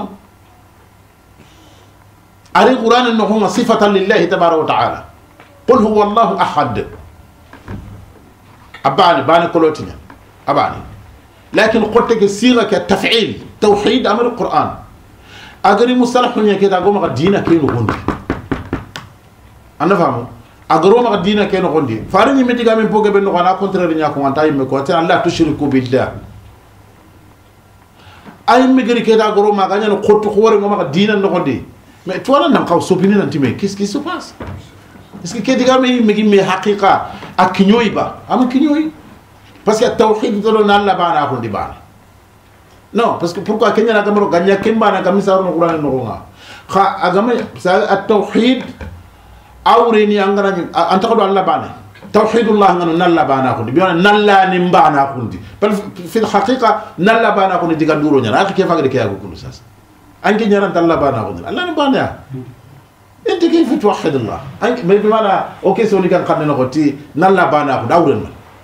ari qur'an no xonga sifatan lillahi tabaaraka wa ta'ala قل هو الله أحد أباني باني كلوتنا أباني لكن قلت لك الصيغة كتفعيل توحيد أمر القرآن أجري مصطلح من كده أقوم أقدينا كينو غندي أنا فاهمه أقوم أقدينا كينو غندي فارني متى قام يبغى بينو أنا كنت رأيني أكون أنت أي مكوتة الله تشركوا بالله أي مجري كده أقوم أقدينا نقول تخور أقوم أقدينا نغندي ما توانا نقاو سوبيني نتيمة كيس se passe est-ce que diga me haqiqa akinyoy ba am kinyoy parce que tawhid do na Allah bana ko di bana non parce que pourquoi kenya na gamaro ganya kembana kamisa ro qur'an no nga kha agama sa at tawhid awreni angara anta ko Allah bana tawhidullah ngano nalla bana ko di bi nalla ni bana ko di bal fi haqiqa nalla bana ko di diga duro nyana ak ke fagde ke yago kulu sas anke nyaran Allah bana ko Allah ni bana انت كيف توحد الله انت بمعنى اوكي سوني كان قدنا نقولتي نلا بانا داورن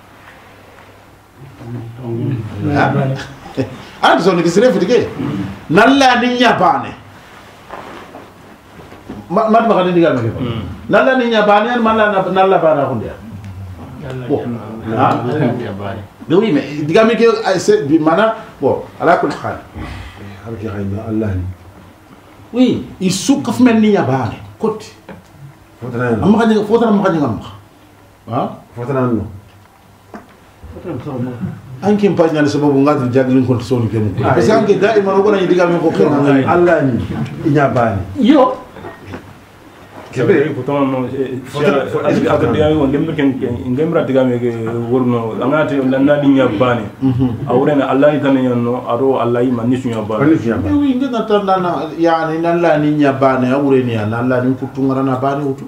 انت سوني كسرف ديكي نلا نيا بانه ما قد ديغا مي نلا نيا بانه ما نلا بانا كونديا oui mais ديغا مي كي بمعنى بو على كل حال حركي خاينا الله oui il soukaf men niya bane koti fotana am ma ngam ha fotana no anki mpanya na sababu ngati jagli ko sonu ke mu parce que anki daima ro gona diga men ko ko Allah ni inya bane yo
kebe pourtant non aga diga won dem ken ngemra diga me worno angati na di nya bane awrena Allah ni tan yanno aro Allah yi man nisu nya bane
oui ngena tan na yani nan la ni nya bane awreni ya nan la ni ko tungara na bane wutu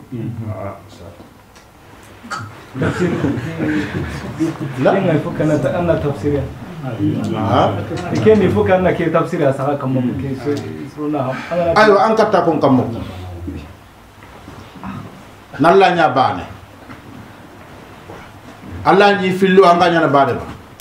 لا لا يفك أن تفسيرها كان يفك أن كي تفسيرها سواء كم كي سرناهم
أيوة أنك تكون كم نلا نيا بانه الله ني فيلو أنك نيا بانه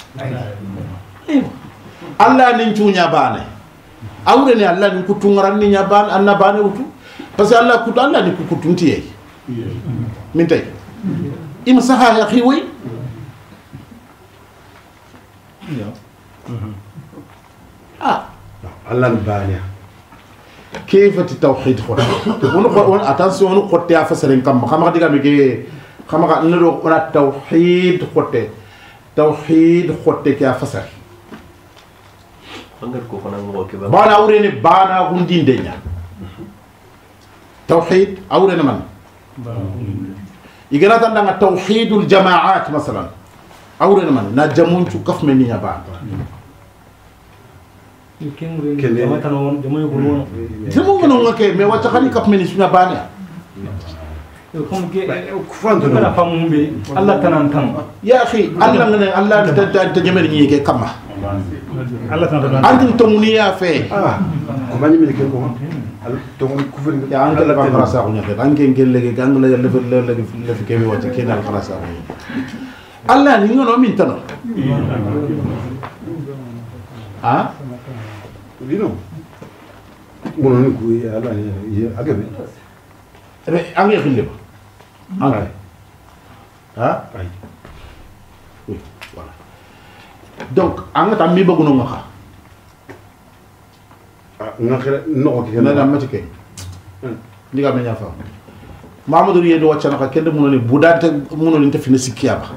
الله نينشو نيا بانه أولني الله نيكو تونغران نيا بانه أن بانه وتو بس الله كتو الله نيكو كتونتيه من تي إما صحا يا أخي وي الله البانية كيف التوحيد خد ون أتنسون خد يا فسرين كم خم خدي كم يجي خم خد نلو ون التوحيد خد توحيد خد يا فسر بانا أوريني بانا هندين دنيا توحيد أوريني من يجينا تندعنا توحيد الجماعات مثلا أورينا من نجمون شكف مني يا بعض
يمكن جماعة تنون جماعة يقولون
جماعة منهم كي ما وجهني كف مني شنو بانيا
يكون كي كفران تنون أنا فهمهم بي الله تنانتم
يا أخي الله تجمعني كي كم
الله تنانتم
أنتم تمنيا في
كماني ملك كم تقول كفر
يا أنت لا خلاص أقول لك أنك إنك اللي كان لا لا في كيف وجه كنا خلاص أقول الله نيجي من تنا ها
بينو بقولون كوي الله يا أجمع
أنا خليه أنا ها
أي
donc anga tammi baguno ngaka
ngakira no
na da mati kay ndiga me nyafa mamadou yedo waccana ka kende munoni budante munoni nta fina sikiyaba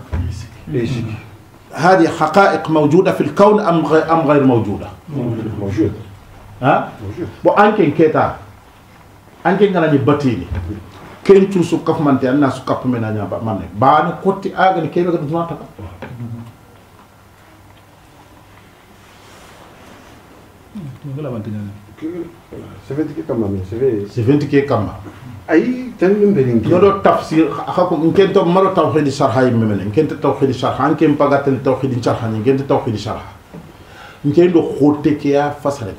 هذه حقائق موجودة في الكون أم غير موجودة؟
موجود.
ها؟ وأنكن كيتا أنكن أنا نبتيني كين تشوف كف منتي أنا سكف من أنا بمانه بان كوتي أغني كيف كده تسمع تكا سفنتي كم
أي تنين بينك
نلو تفسير أخاكم إن كنت مرة توحيد الشرح هاي ممن إن كنت توحيد الشرح إن كنت بعدت التوحيد الشرح إن كنت توحيد الشرح إن كنت خوتك يا فسرين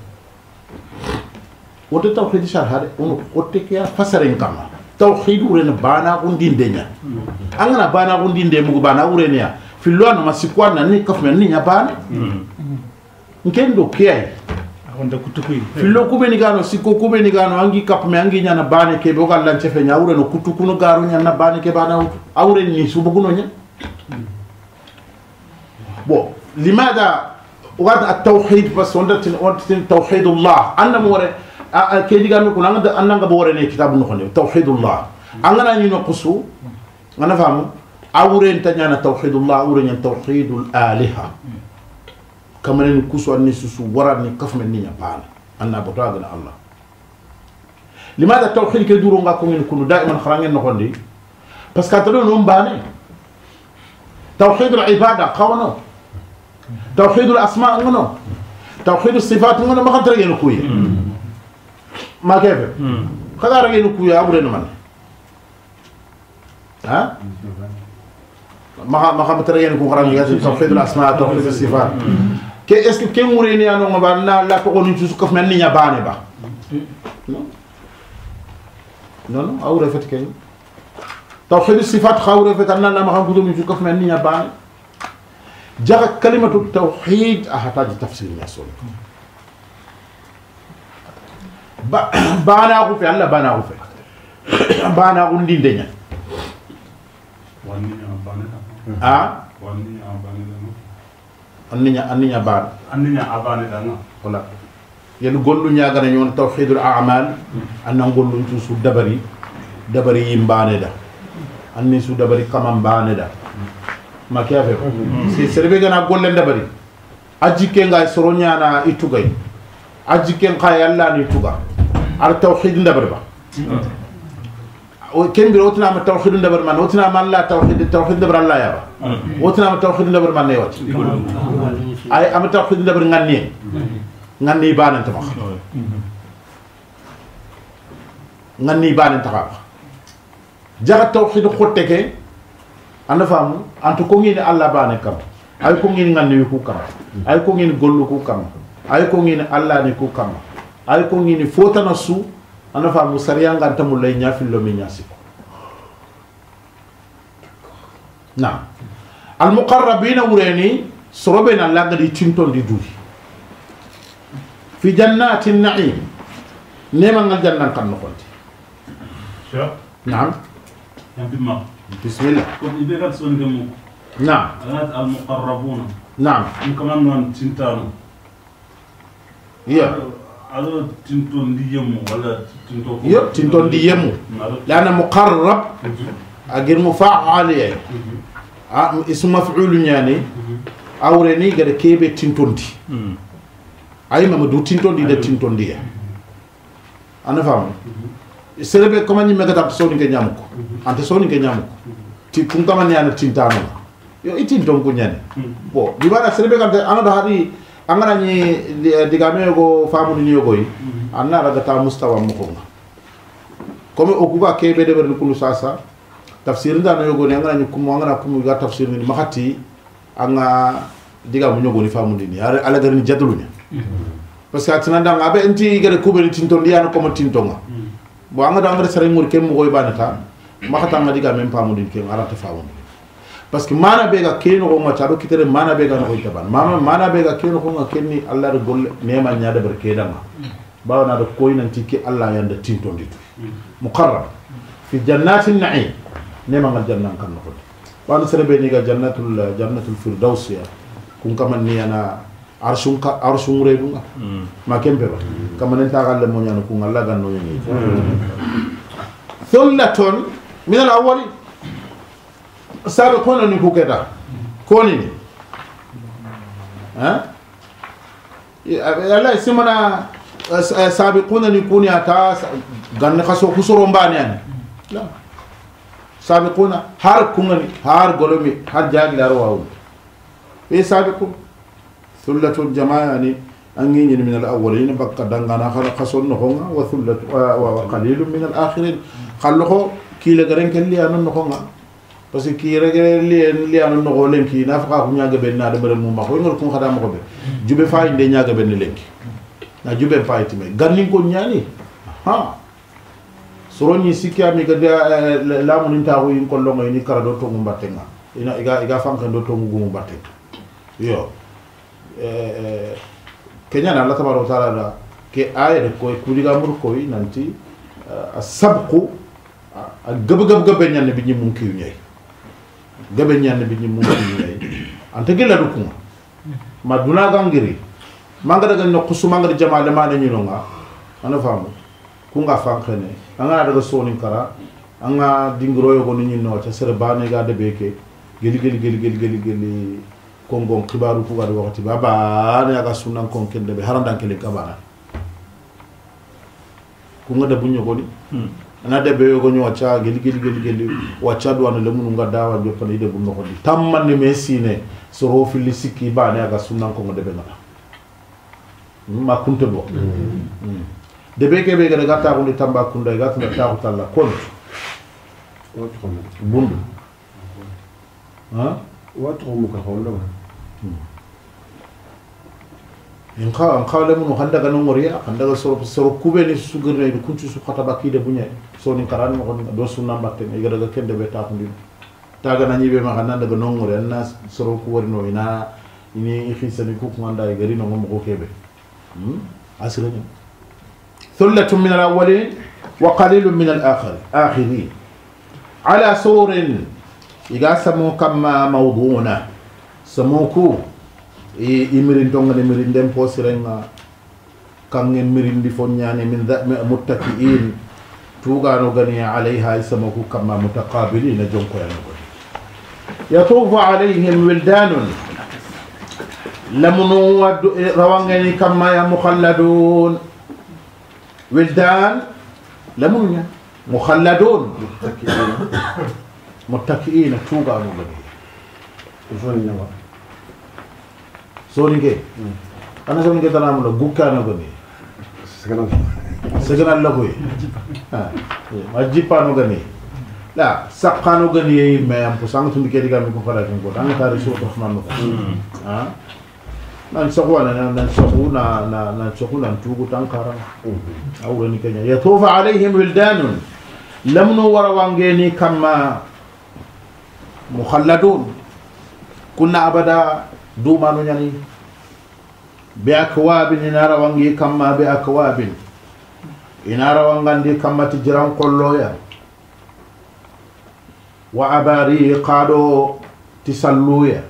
وده توحيد الشرح هذا إنه خوتك يا فسرين كمان توحيد ورنا بانا قندين دنيا أنا بانا قندين دنيا مو بانا ورنا في اللون ما سكوانا نيكف من نيا بانا إن كنت كياي fillo kubeni gano sikko kubeni gano angi kap me angi nyana bane ke be galla cefe nyawre no kutukuno garu nyana bane ke bana awre ni subuguno nya bo limada wad at-tauhid bas wondatin tauhid Allah anna more ke digano ko nanga annanga bo wore ne kitabu no khone tauhid Allah angana ni no qusu ngana famu awre ta nyana tauhid Allah awre nyana tauhid al-aliha كمان نكسو أني سوسو وراني كف من نيا بان أنا بتوعدنا الله لماذا التوحيد كدورون غاكم يكونوا دائما خرانين نقولي بس كاتلون هم باني توحيد العبادة قوانو توحيد الأسماء منو توحيد الصفات منو ما خاطر ينكوية ما كيف خاطر ينكوية أبورين من ها ما خاطر ينكو خرانين توحيد الأسماء توحيد الصفات est-ce que ken mureni ano ngaba na la ko ni tusu kof men ni bane ba non awre fet ken tawhid sifat khawre fet anna ma xam budum tusu kof men ni bane jaga kalimatu tawhid ahataji tafsir ya sol bana ko fi alla bana ko fi bana ko ndinde nya
wani bane
ah
wani bane
anninya baan
anninya abane dana
wala yen gollu nyaaga na ñon tawhidul a'mal anna gollu su dabari yimbane da anni su dabari kamam baane da ma kiafe si serbe gana golle dabari ajike ngay soro ñana itugay ajike xay alla ni tuga ar tawhid dabari ba كم بيروتنا من توحيد النبر من وتنا من لا توحيد النبر الله يا با وتنا من توحيد النبر من نيوت أي أم توحيد النبر غني بان أنت ما غني بان أنت ما جرى توحيد خطك أنا فاهم أنت كونين الله بان كم أي كونين غني يكو كم أي كونين غلو كو كم أي كونين الله نيكو كم أي كونين فوتنا سو أنا فاهم سريان غانت مولاي نيافي لومي نياسيكو نعم المقربين وريني سروبنا الله غادي تينتون دي دوري في جنات النعيم نيما الجنة كان نقولتي
شو
نعم
بما
بسم الله
كنت إذا كنت سوني
نعم
المقربون
نعم
كمان نون تينتانو
يا
هذا تنتون دي يمو ولا تنتون
يب تنتون دي يمو لأن مقرب أجر مفعل يعني اسم مفعول يعني أورني قد كيبه تنتون دي أي ما مدو تنتون دي ده تنتون دي أنا فاهم سلبي كمان يمكن تبصوني كنيامكو أنت صوني كنيامكو تكون كمان يعني تنتانو yo itinton kunyane bo dibana serbe kan ana da hari angana ni digame go famu ni yogoy anna daga ta mustawa mo ko comme okuga kebe de berni kulu sasa tafsir nda no yogo ni angana ni kumu angana kumu ga tafsir ni makati anga diga mu yogo ni famu ni ala gar ni jadulunya parce que atina nda ngabe enti gere kubeni tinton diana ko mo tintonga bo anga da ngare sare mur kem mo goy banata makata nga diga mem famu ni kem ala ta famu parce que mana bega keno ko ma tado kitere mana bega no itaban mama mana bega keno ko ma kenni Allah de golle nema nyaada ber kedama bawna do koy nan tikki Allah yanda tinto nditu muqarrab fi jannatin na'im nema ngal jannan kan no bawna serebe ni ga jannatul firdaus ya kun kaman ni ana arshun redunga ma kembe ba kaman ta galle mo nyano kun Allah ganno nyi thullatun من الأولين سابقون نكو كذا كوني ها الله يسمنا سابقون نكوني أتا غن خسو خسرون بانيان لا سابقون هار كوني هار غلومي هار جاغ لارواو إيه سابقون ثلة الجماعة يعني أنجي من الأولين بقى دعنا خسون نخونا وثلة وقليل من الآخرين خلوه كيل غرين كلي أنا نخونا بس كيل غرين لي أنا نخولين كي نافقا هم يعجب بيننا دبر الموما هو يقول كم خدام مقبل جوب فاين دنيا يعجب بين لينك نا جوب فاين تيمي غنين كون يعني ها سروني سكيا مي كده لا من تاوي إن كل لونغ إني كاردو تومو باتينا إيجا فان كندو تومو غومو باتين يو كنيا الله تبارك وتعالى كي آية كوي كودي غامر كوي نانتي السبق غب غب غب نيان بيني ممكن ياي غب نيان بيني ممكن ياي أنت كلا ركوم ما دونا غانغري ما غدا غن نقص ما غدا جماعة ما نيجي لونغا أنا فاهم كونغا فان خني أنا هذا سونين كرا أنا دينغرو يكون نيجي نوع تسر باني غدا بيكي geli kongon kibaru ko gado wakati baba ne aga sunan kon kende be harandan kele kabana ko ngada bunyo goni ana de be yogo nyo cha geli wacha do an le munu ngada wa be pani de bunno ko tamman ne mesine soro fili sikki ba ne aga sunan ko ngada be ngata ma kunte bo de be ke be gada gata ko ni tamba kunda gata na ta ko talla kon bundu ha
واترو مكهولو
إن قال منو هندا كانوا مريا هندا سرو كوبني سوغرني كنتو سوكاتا باكي ده بنيا سوني كاران مكون دوسو نامباتين إيجا ده كende beta kundi taga na nyibe makana daga nongore na soro kuwarino ina ini ikhisani kukunda igari no ngomo kebe asirani ثلة من الأولين وقليل من الآخرين على سور إذا سمو كما موضوعنا سموكو إمرين تونغ إمرين دم بوسرنا كان إمرين بفنيان من ذا متكئين توغا نغني عليها سموكو كما متقابلين جنكو ينغني يطوف عليهم ولدان لمنو روانغني كما مخلدون ولدان لمنو مخلدون متكئين توغا نغني
زوني نوا
سوني كي أنا سوني كي تنام لو غوكا نغني سجنا لغوي أجيبا نغني لا سقا نغني ما يمكن توني كي ديغا ميكو فلا كنكو أنا تاري سو رحمن نغني ننسخو ننتوغو تنكارا أولاني كنيا يطوف عليهم ولدان لم نور وانجيني كما مخلدون كنا أبدا دوما نياني بأكواب نار وانجي كما بأكواب نار وانجي كما تجران قلويا وعباري قادو تسلويا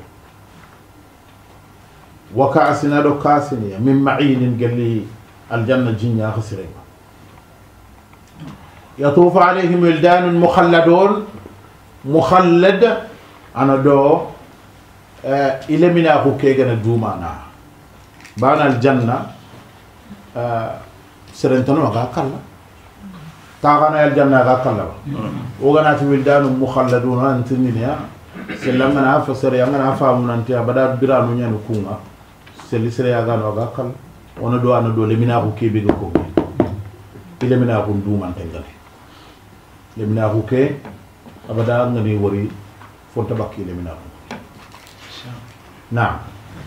وكأسنا دو كاسنيا من معين قال لي الجنة جنيا خسرين يطوف عليهم ولدان مخلدون مخلد أنا دو إلى من أخو كيغنا دومانا بانا الجنة سرنتنو غاكلا تاغانا الجنة غاكلا وغنا في ولدان مخلدون أنتنيا سلمنا فسر يغنا فامنا انت بدا برانو نيانو كونا سلي سري يغانو غاكلا أنا دو لمن أخو كيبيغو كوغي إلى من أخو دومان تنغني لمن أخو كي أبدا غني وري فونت باكي لمن أخو نعم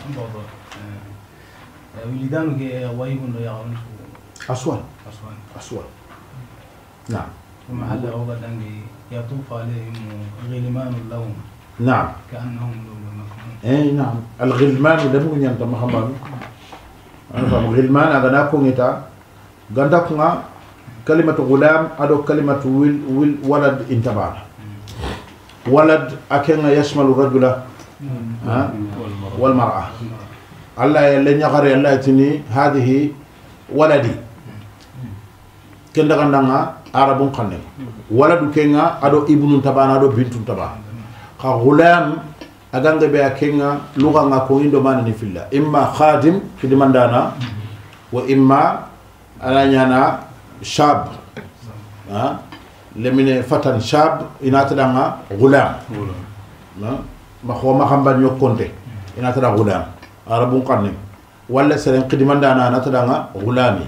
ولدان وايغون يا
أسوان نعم
ومحل غدان يطوف عليهم غلمان اللون
نعم
كأنهم لؤلؤ مكنون
اي نعم الغلمان لم ينت محمد انا فاهم غلمان اغناكم يتا غندكما كلمة غلام أو كلمة ولد انتباه ولد أكن يشمل الرجل والمرأة الله لن يغري الله تني هذه ولدي كن دغنا arabun kanne waladu kenga ado ibnun tabana ado bintun tabana kha ghulam aganga be akenga luga nga ko indo mana ni filla imma khadim khidmandana wa imma alanyana shab ha lemine fatan shab inatadanga ghulam ma khoma khamba nyokonte inatada ghulam arabun kanne wala seren khidmandana natadanga ghulami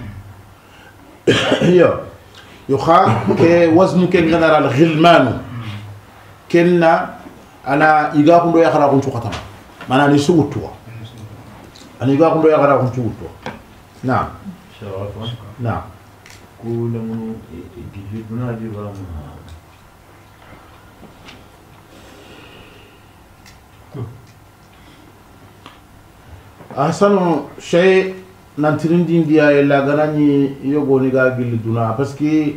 yo kha ke waznu ke ngana al ghilman kenna ana iga kundo ya khara kuntu khatama mana ni sugutu ana iga kundo ya khara kuntu sugutu na na
كلهم يجيبون هذه
أحسن شيء نانترين دين ديا إلا غناني يوغوني غاقل دونا بسكي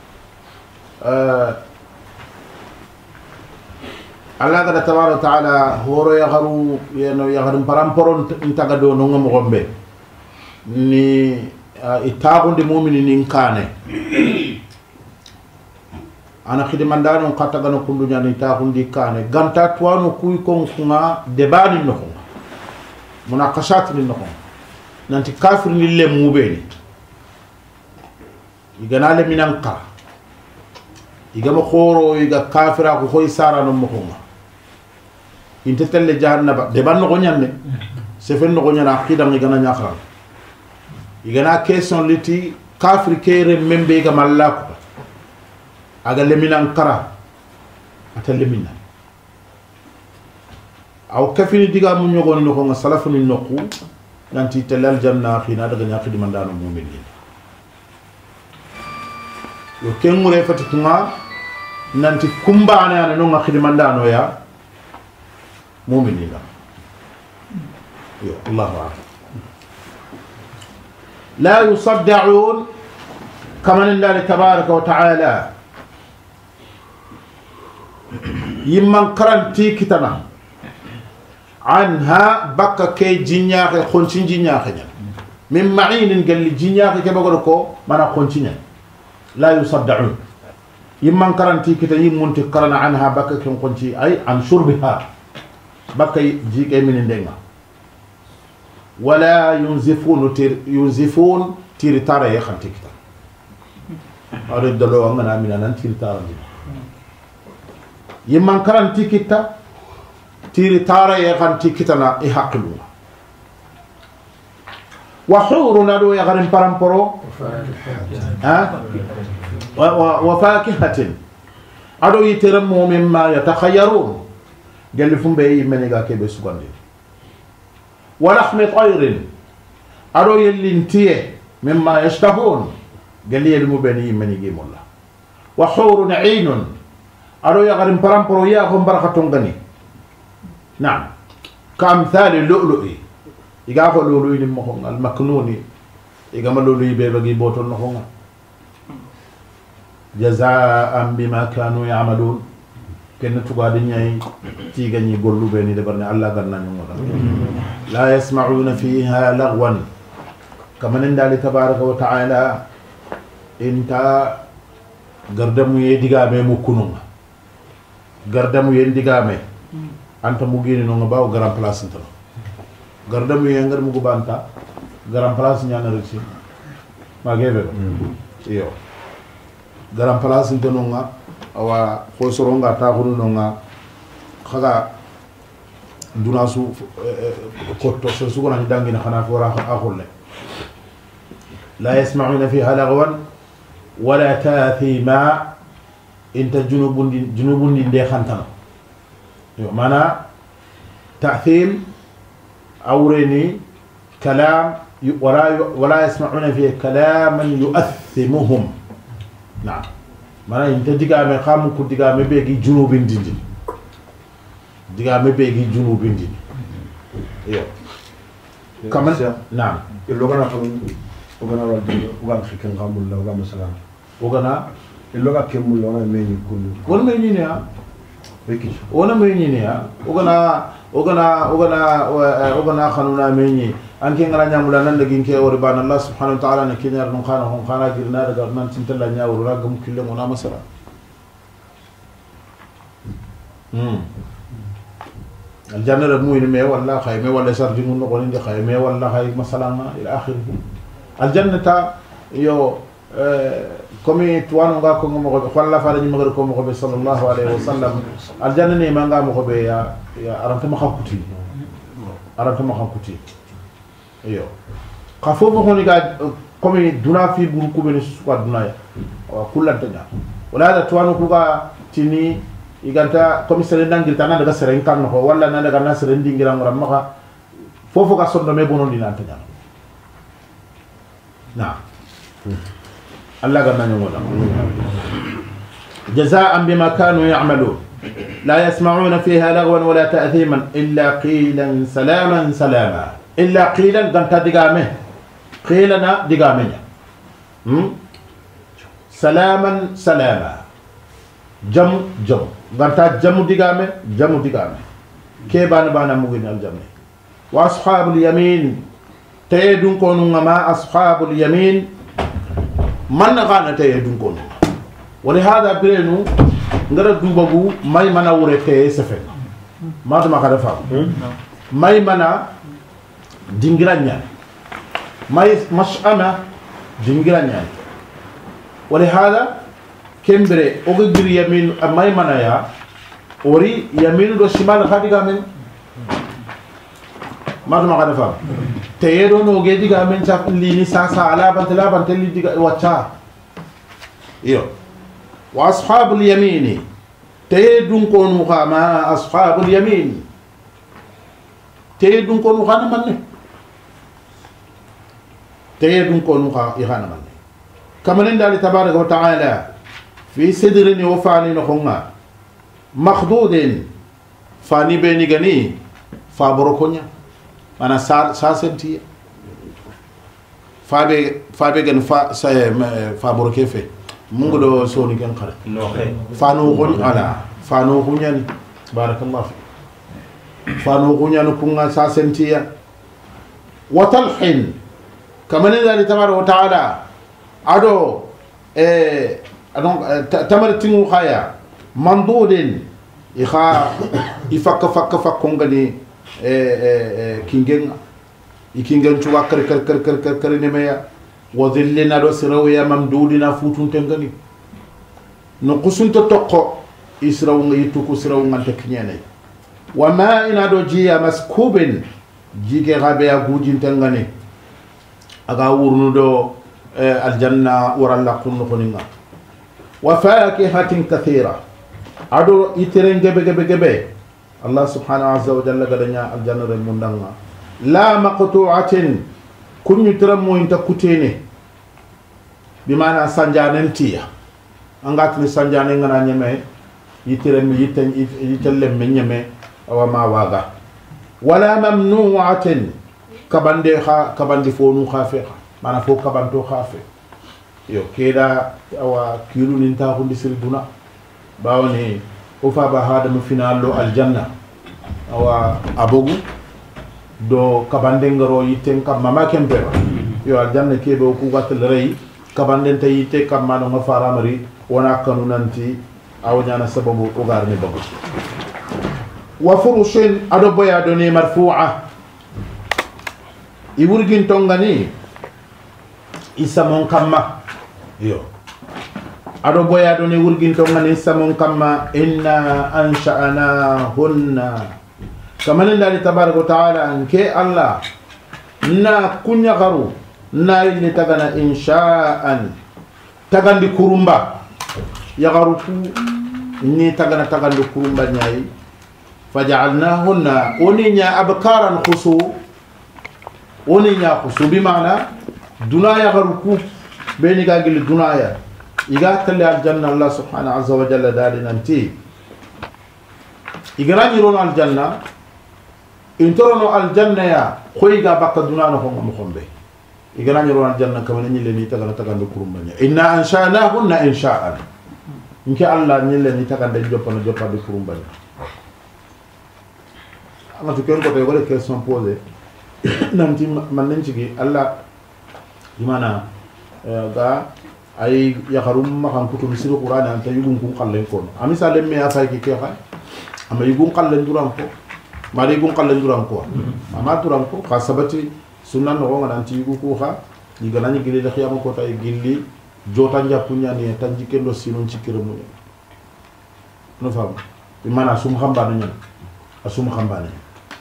الله تبارك وتعالى هورو يغرو يغرم برامبرون انتقدو نونغ مغمبي ni itagundi mu'minin inkane ana khidimandano katagano kundu nyani itagundi kane ganta twanu kuy konkunga debani noko munakashat ni noko nanti kafir ni le mubeni iganale minanka igama khoro iga kafira ko koy sara no mokonga intetelle jahannaba deban no nyanne sefen no nyana khidam igana nyakhra igana question liti kafir kere membe ga mallako aga leminan kara ata lemina aw kafini diga mu ñogoni no ko nga salafuni nokku nanti telal janna khina daga nya khidi mandano mu'minin yo kengure fatikuma nanti kumbane ana no nga khidi mandano ya mu'minin yo Allahu akbar لا يصدعون كما الله تبارك وتعالى يمن قرنتي كتنا عنها بكا كي جنياخ خونشين جنياخ من معين قال لي جنياخ كي بقولكو مانا خونشين لا يصدعون يمن قرنتي كتنا يمن تقرن عنها بكا كي خونشي اي عن شربها بكا جيك من دنگا ولا ينزفون تير تارا يا خنتي كتا اريد دلو انا من ان تير تارا يمن كران تيكتا تير تارا يا خنتي كتنا يحقلوا وحور ندو يا غرم برامبرو ها وفاكهة ادو يترموا مما يتخيرون قال لهم بي منيغا كي بسوغاندي ولحم طير أرو يلنتيه مما يشتهون قال لي المبني من يجيم الله وحور عين أرو يغرم برامبرو ياهم بركة غني نعم كأمثال اللؤلؤ يقافوا اللؤلؤ المكنون يقام اللؤلؤ بيبقي بوتون نخون جزاء بما كانوا يعملون كن تقادني تيغني غولو بني دبرني الله غنا نيولا لا يسمعون فيها لغوا كما ندال تبارك وتعالى انت غردمو يديغامي مكونو غردمو ينديغامي انت موغيني نو باو غران بلاص انت غردمو ينغر مغو بانتا غران بلاص نيانا ريسي ما غيبه يو غران بلاص انت نونغا awa khosoronga ta khununonga khaga dunasu kotto so sugona dangina khana fora akhulle la yasma'una fiha lagwan wala tathima inta junubun de khantana yo mana ta'thim awreni kalam ولا يسمعون فيه كلاما يؤثمهم نعم mana inte digame xam ko digame begi junubin dindi digame begi junubin dindi yo kaman naam
illogana xam ogana wal dindi ogan xiken xamul la ogama salam
ogana
illoga kemul la meñi kullu
won meñi ne ona meñini ha ogana khanuna meñi anke ngala nyamula nan dagin ke wori ban Allah subhanahu wa ta'ala ne kinyar non khana girna daga nan tintalla nyawru ragam kille ngona masara الجنة رموين مي ولا خاي مي ولا سر دينون نقولين دي خاي مي ولا خاي مثلا إلى آخره الجنة تا يو كمي توانو غا كم مغرب خلا فارني مغرب كم مغرب صلى الله عليه وسلم الجنة ني مانغا مغرب يا أرنت مخاكوتي يو كفو مغني قاعد كمي دونا في بروكو بني سوى دونا وكل الدنيا ولا هذا توانو كوغا تيني iganta commissaire ndangir tana daga sere kan no walla na daga nasere ndingira ngora maka fofo ka sonno me bonon dina tanya na Allah ga nanyo ngoda jazaa'an bima kanu ya'malun la yasma'una fiha lagwan wala ta'thiman illa qilan salaman salama illa qilan ganta digame qilana digame salaman salama jam ganta jamu digame ke bana mugin aljanna wa ashabul yamin tayedun konu ngama ashabul yamin man gana tayedun konu wala hada birenu ngara dubagu may mana wure te sefe maduma kada fa may mana dingiranya may mash'ama dingiranya wala hada kembere ogo giri yamin may manaya ori yamin do shimal khadiga men maduma kada fa tayero no ge diga men cha lini sasa ala bantala li diga wacha iyo wa ashabul yamin tayedun konu khama ashabul yamin tayedun konu khana manne tayedun konu khana manne kamanen dali tabaraka wa ta'ala في سدر وفاني نخونا مخدود فاني بيني غني فابروكونيا انا ساسنتي فابي غن فابروكيفه مونغدو سوني كان خره فانو غون على فانو غونيان بارك الله فيك فانو غونيان كونغا ساسنتي وطلحين كما نزل تبارك وتعالى ادو donc tamartingu khaya mandudin ifakka kongani kingen chuwa kar ne meya wa dhillina do sirawiya mamdudina futun tengani no kusunta tokko israw ngi tuku siraw ngante kinyene wa ma ina do jiya maskubin jige gabe ya gujin tengani aga wurnu do aljanna waralla kunno koninga وفاكهة كثيرة عدو يترين جبه الله سبحانه عز وجل قدنيا الجنة المندنة لا مقطوعة كن يترمو انت كتيني بمعنى سنجاننتيا انغاتني سنجانين غنا نيمي يترم يتلم من نيمي او ما واغا ولا ممنوعة كبندي فونو خافي معنى فوق كبندو خافي yo keda awa kilu ninta ko disir duna bawni o fa ba hada mo finalo aljanna awa abogu do kabande ngaro yiten kam mama kembe yo aljanna kebe ko gatel rei kabande tay yite kam mano ma fara mari wona kanu nanti aw nyana sababu o garne bagu wa furushin ado boya do ni marfu'a iburgin tongani isamon kamma yo ado boya do ne wurgin to ngani samon kamma inna ansha'ana hunna kaman Allah tabaraka ta'ala anke Allah na kunya garu na illi tagana insha'an tagandi kurumba ya garu ni tagandi kurumba nyai faja'alnahunna uninya abkaran khusu uninya khusu bi maana dunaya garu ku بيني قاقل الدنيا يقاتل الجنة الله سبحانه عز وجل داري ننتي يقراني رون الجنة انترونو الجنة يا خويقا بقى الدنيا نخون مخون بي يقراني رون الجنة كمان نيلي تغنى تغنى كرم بني إنا أنشأناهن إنشاء nke Allah nyelle ni takande joppana joppade kurumbani amatu ken ko te wala question posée nanti man cigi Allah dimana ga ay yakharum ma kan kutu misir qur'an anta yugun kun qallen ko amisale me afay ki ke khay ama yugun qallen duran ko ma yugun qallen duran ko ama duran ko khasabati sunnan no ngana anti yugu ko kha ni ganani gili da khiyama ko tay gilli jota njapunya ni tanji kendo sinun ci kiremu no fam bimana sum khamba no asum khamba ni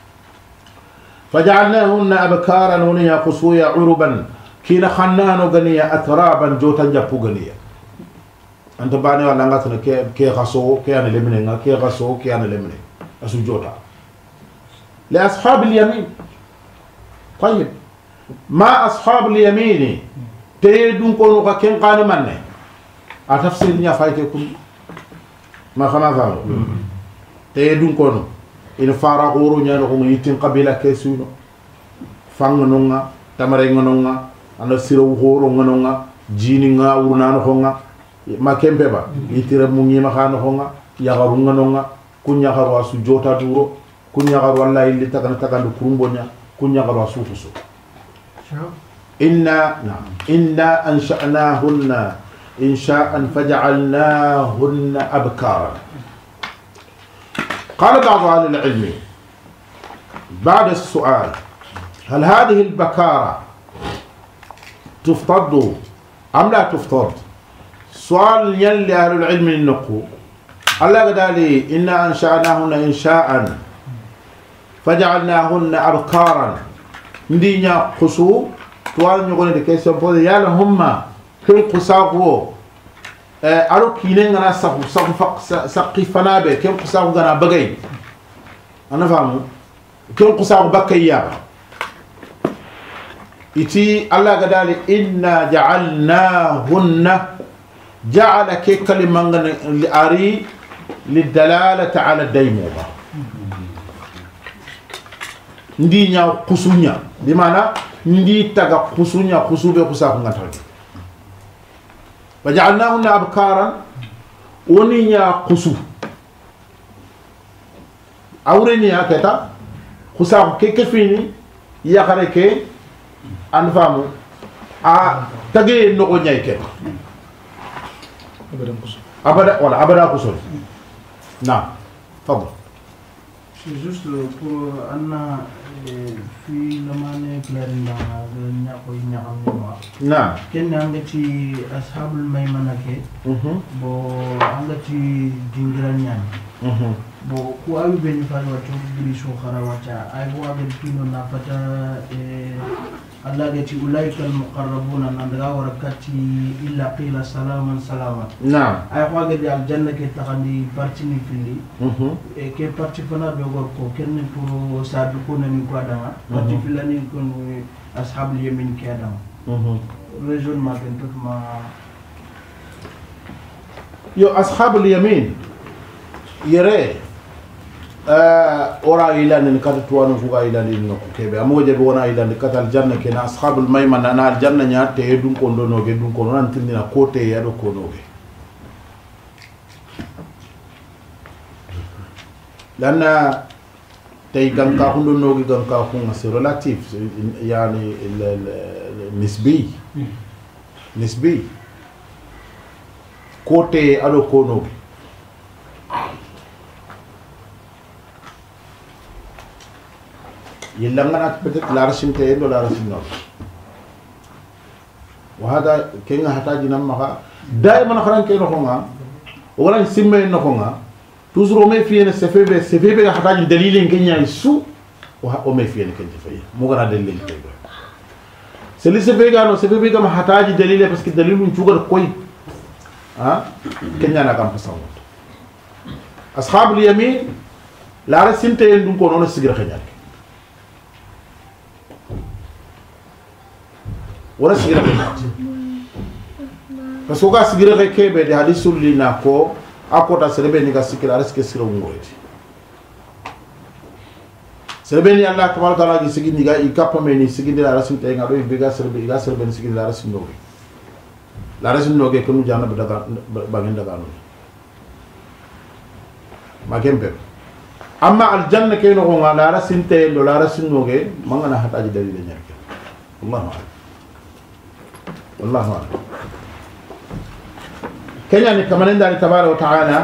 فجعلناهن أبكارا ونيا قصويا عربا كينا خنانو غنيا أترابا جوتا جابو غنيا أنت باني ولا نغاتنا كي غسو كي أنا لمنين كي غسو كي أنا لمنين أسو جوتا لأصحاب اليمين طيب ما أصحاب اليمين تيدون كونو كين قانو مني أتفسير نيا فايتكم ما خما فاهم تيدون كونو ina fara goro nyano ko yitin qabila kesuno fangnonga tamare ngononga ana siro goro ngononga jini nga urna no honga ma kembe ba yitira mu ngima khano honga ya garu ngononga kunya garu asu jota duro kunya garu wallahi li takana takandu kurumbonya kunya garu asu fuso inna ansha'nahunna insha'an faj'alnahunna abkara. قال بعض أهل العلم بعد السؤال هل هذه البكارة تفتض أم لا تفتض؟ سؤال يلي أهل العلم النقو الله قال لي إنا أنشأناهن إنشاء فجعلناهن أبكارا ندينا قصو توال نقول لك يسمى يالا هما كل قصاقو alo kine ngana saqi fanabe ken qusagu gana bagay ana famu ken qusagu bakayya iti Allah gadali inna ja'alnahunna ja'ala ke kaliman li ari lidalalati ala daymuha ndi nya qusunya dimana ndi taga qusunya qusube qusagu ngata وجعلناهن أبكارا ونيا قصو أورينيا كتا خساق كيفيني يا خريكي أنفامو تجي نقول نيكي أبدا قصو نعم تفضل
juste pour Anna في لما نكلرنا نقول نعم
نعم
كنا عندي أصحاب الميمنة كي بو عندي جنجرانيان بو كواي بني فاروا تشوف بيشو خراواتا أي بو عندي كينو نافتا الله جتي أولئك المقربون نندرا وركتي إلا قيل سلاما سلاما
نعم
أي بو عندي الجنة كي تغني بارتيني فيلي كي بارتي فنا بيغوركو كن بو سابقون من قدما بارتي فيلاني كن أصحاب اليمين كادم رجل ما كنت ما
يو أصحاب اليمين يرى ورا إلى أن كتوانو فوق إلى أن نكوكبه أموجة بونا إلى أن كتال جنة كنا أصحاب الميمنة أنا الجنة نيا تهدون كوندو نوجي دون كوندو نانتينا كوتة يادو كونوجي لأن تيجان كاهندو نوجي جان كاهون سي relative يعني نسبي كوتة أدو كونوجي يلعنا peut-être la racine تين ولا رacine نور وهذا كينغ حتى جينا مها دائما خلنا كينو خونغا ولا نسمع نخونغا toujours ما فينا سفيبة حتى جين دليل كينيا يسوع وما فينا كينيا فيه مو غنا دليل كينيا سلي سفيبة كم حتى جين دليل بس كدليل من شغل كوي كينيا نكام بسامو أصحاب اليمين لا رacine تين دون كونون سيجرا كينيا ولا سيجرا parce que ga sigira ke kebe de hadisul lina ko akota serebe ni ga sikira reske sira ngoreti serebe ni Allah tabaraka taala gi sigi ni ga ikapa me ni sigi de la rasul tay nga do be ga serebe ni sigi de la rasul no la rasul no ge kunu janna be daga ba ngin daga no ما كمبر أما الجنة كي نقول لا رسين تيل ولا رسين نوجي ما أنا حتى أجد دليل نيرك الله أعلم والله أعلم كان كمان عند تبارك وتعالى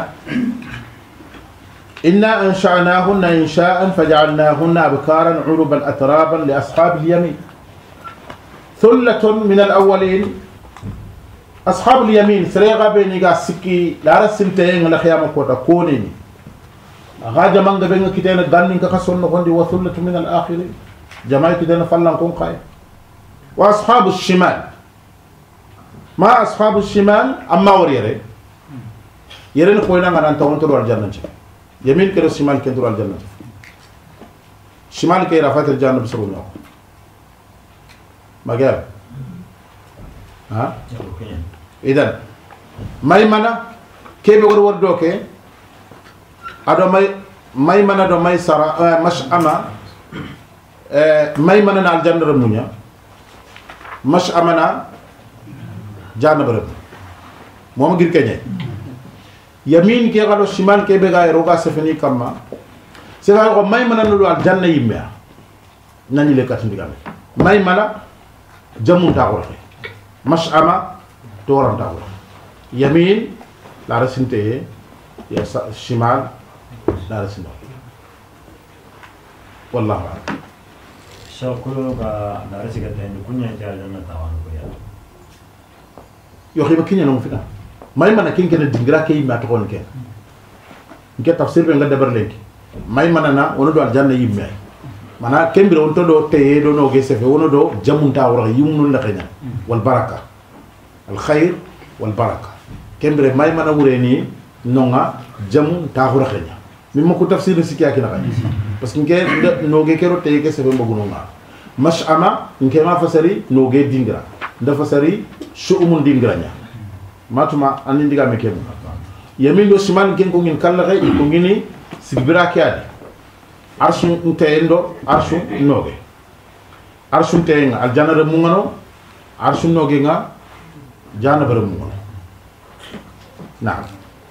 إنا أنشأناهن إنشاء فجعلناهن أبكارا عربا أترابا لأصحاب اليمين ثلة من الأولين أصحاب اليمين سريغا بيني سكي لا رسين تيل ولا خيام كوتا كونين غاجا مانغا بينغا كيتينا غانين كاسون نوندي وثلة من الآخرين جماعة كيتينا فلان كون خاي وأصحاب الشمال ما أصحاب الشمال أما وريري يرين خوينا غان أنت وانترو الجنة يمين كيرو الشمال كنترو الجنة الشمال كي رفعت الجنة بسرون يوم ما قال ها إذن ميمنة كي بيقول وردوكي أدو ميمنة دو ميسرة مشأمة ميمنة على الجنة رمونيا مشأمة جانب رب موم غير كني يمين كي غالو شمال كي بيغا روغا سفني كما سيغا ko may mana no al janna yimme nani le kat ndigam may mana jamu ta ko mash'ama toran ta ko yamin la rasinte ya shimal la rasinte wallahu a'lam
shakuru ka la rasika tan kunya ta janna tawan ko ya
yo xiba kinya no fina may mana kin ken dingra kay ma to ken nke tafsir be nga debar lenki may mana na wono do al janna yimme mana kembiro on to do teye do no gese fe wono do jamunta wora yumnu la xena wal baraka al khair wal baraka kembire may mana wure ni nonga jamu ta wora xena mi mako tafsir sikya ki na xani parce que nke no ge kero teye gese fe mbogu no nga mash'ama nke ma fasari no ge dingra nda fasari shu'umun dingranya matuma andi ndiga mekemu yamin do siman ken ko ngin kala gay ko ngini sigbira kiadi arsu ntendo arsu noge arsu tenga al janara mu ngano arsu noge nga janara mu ngano na'am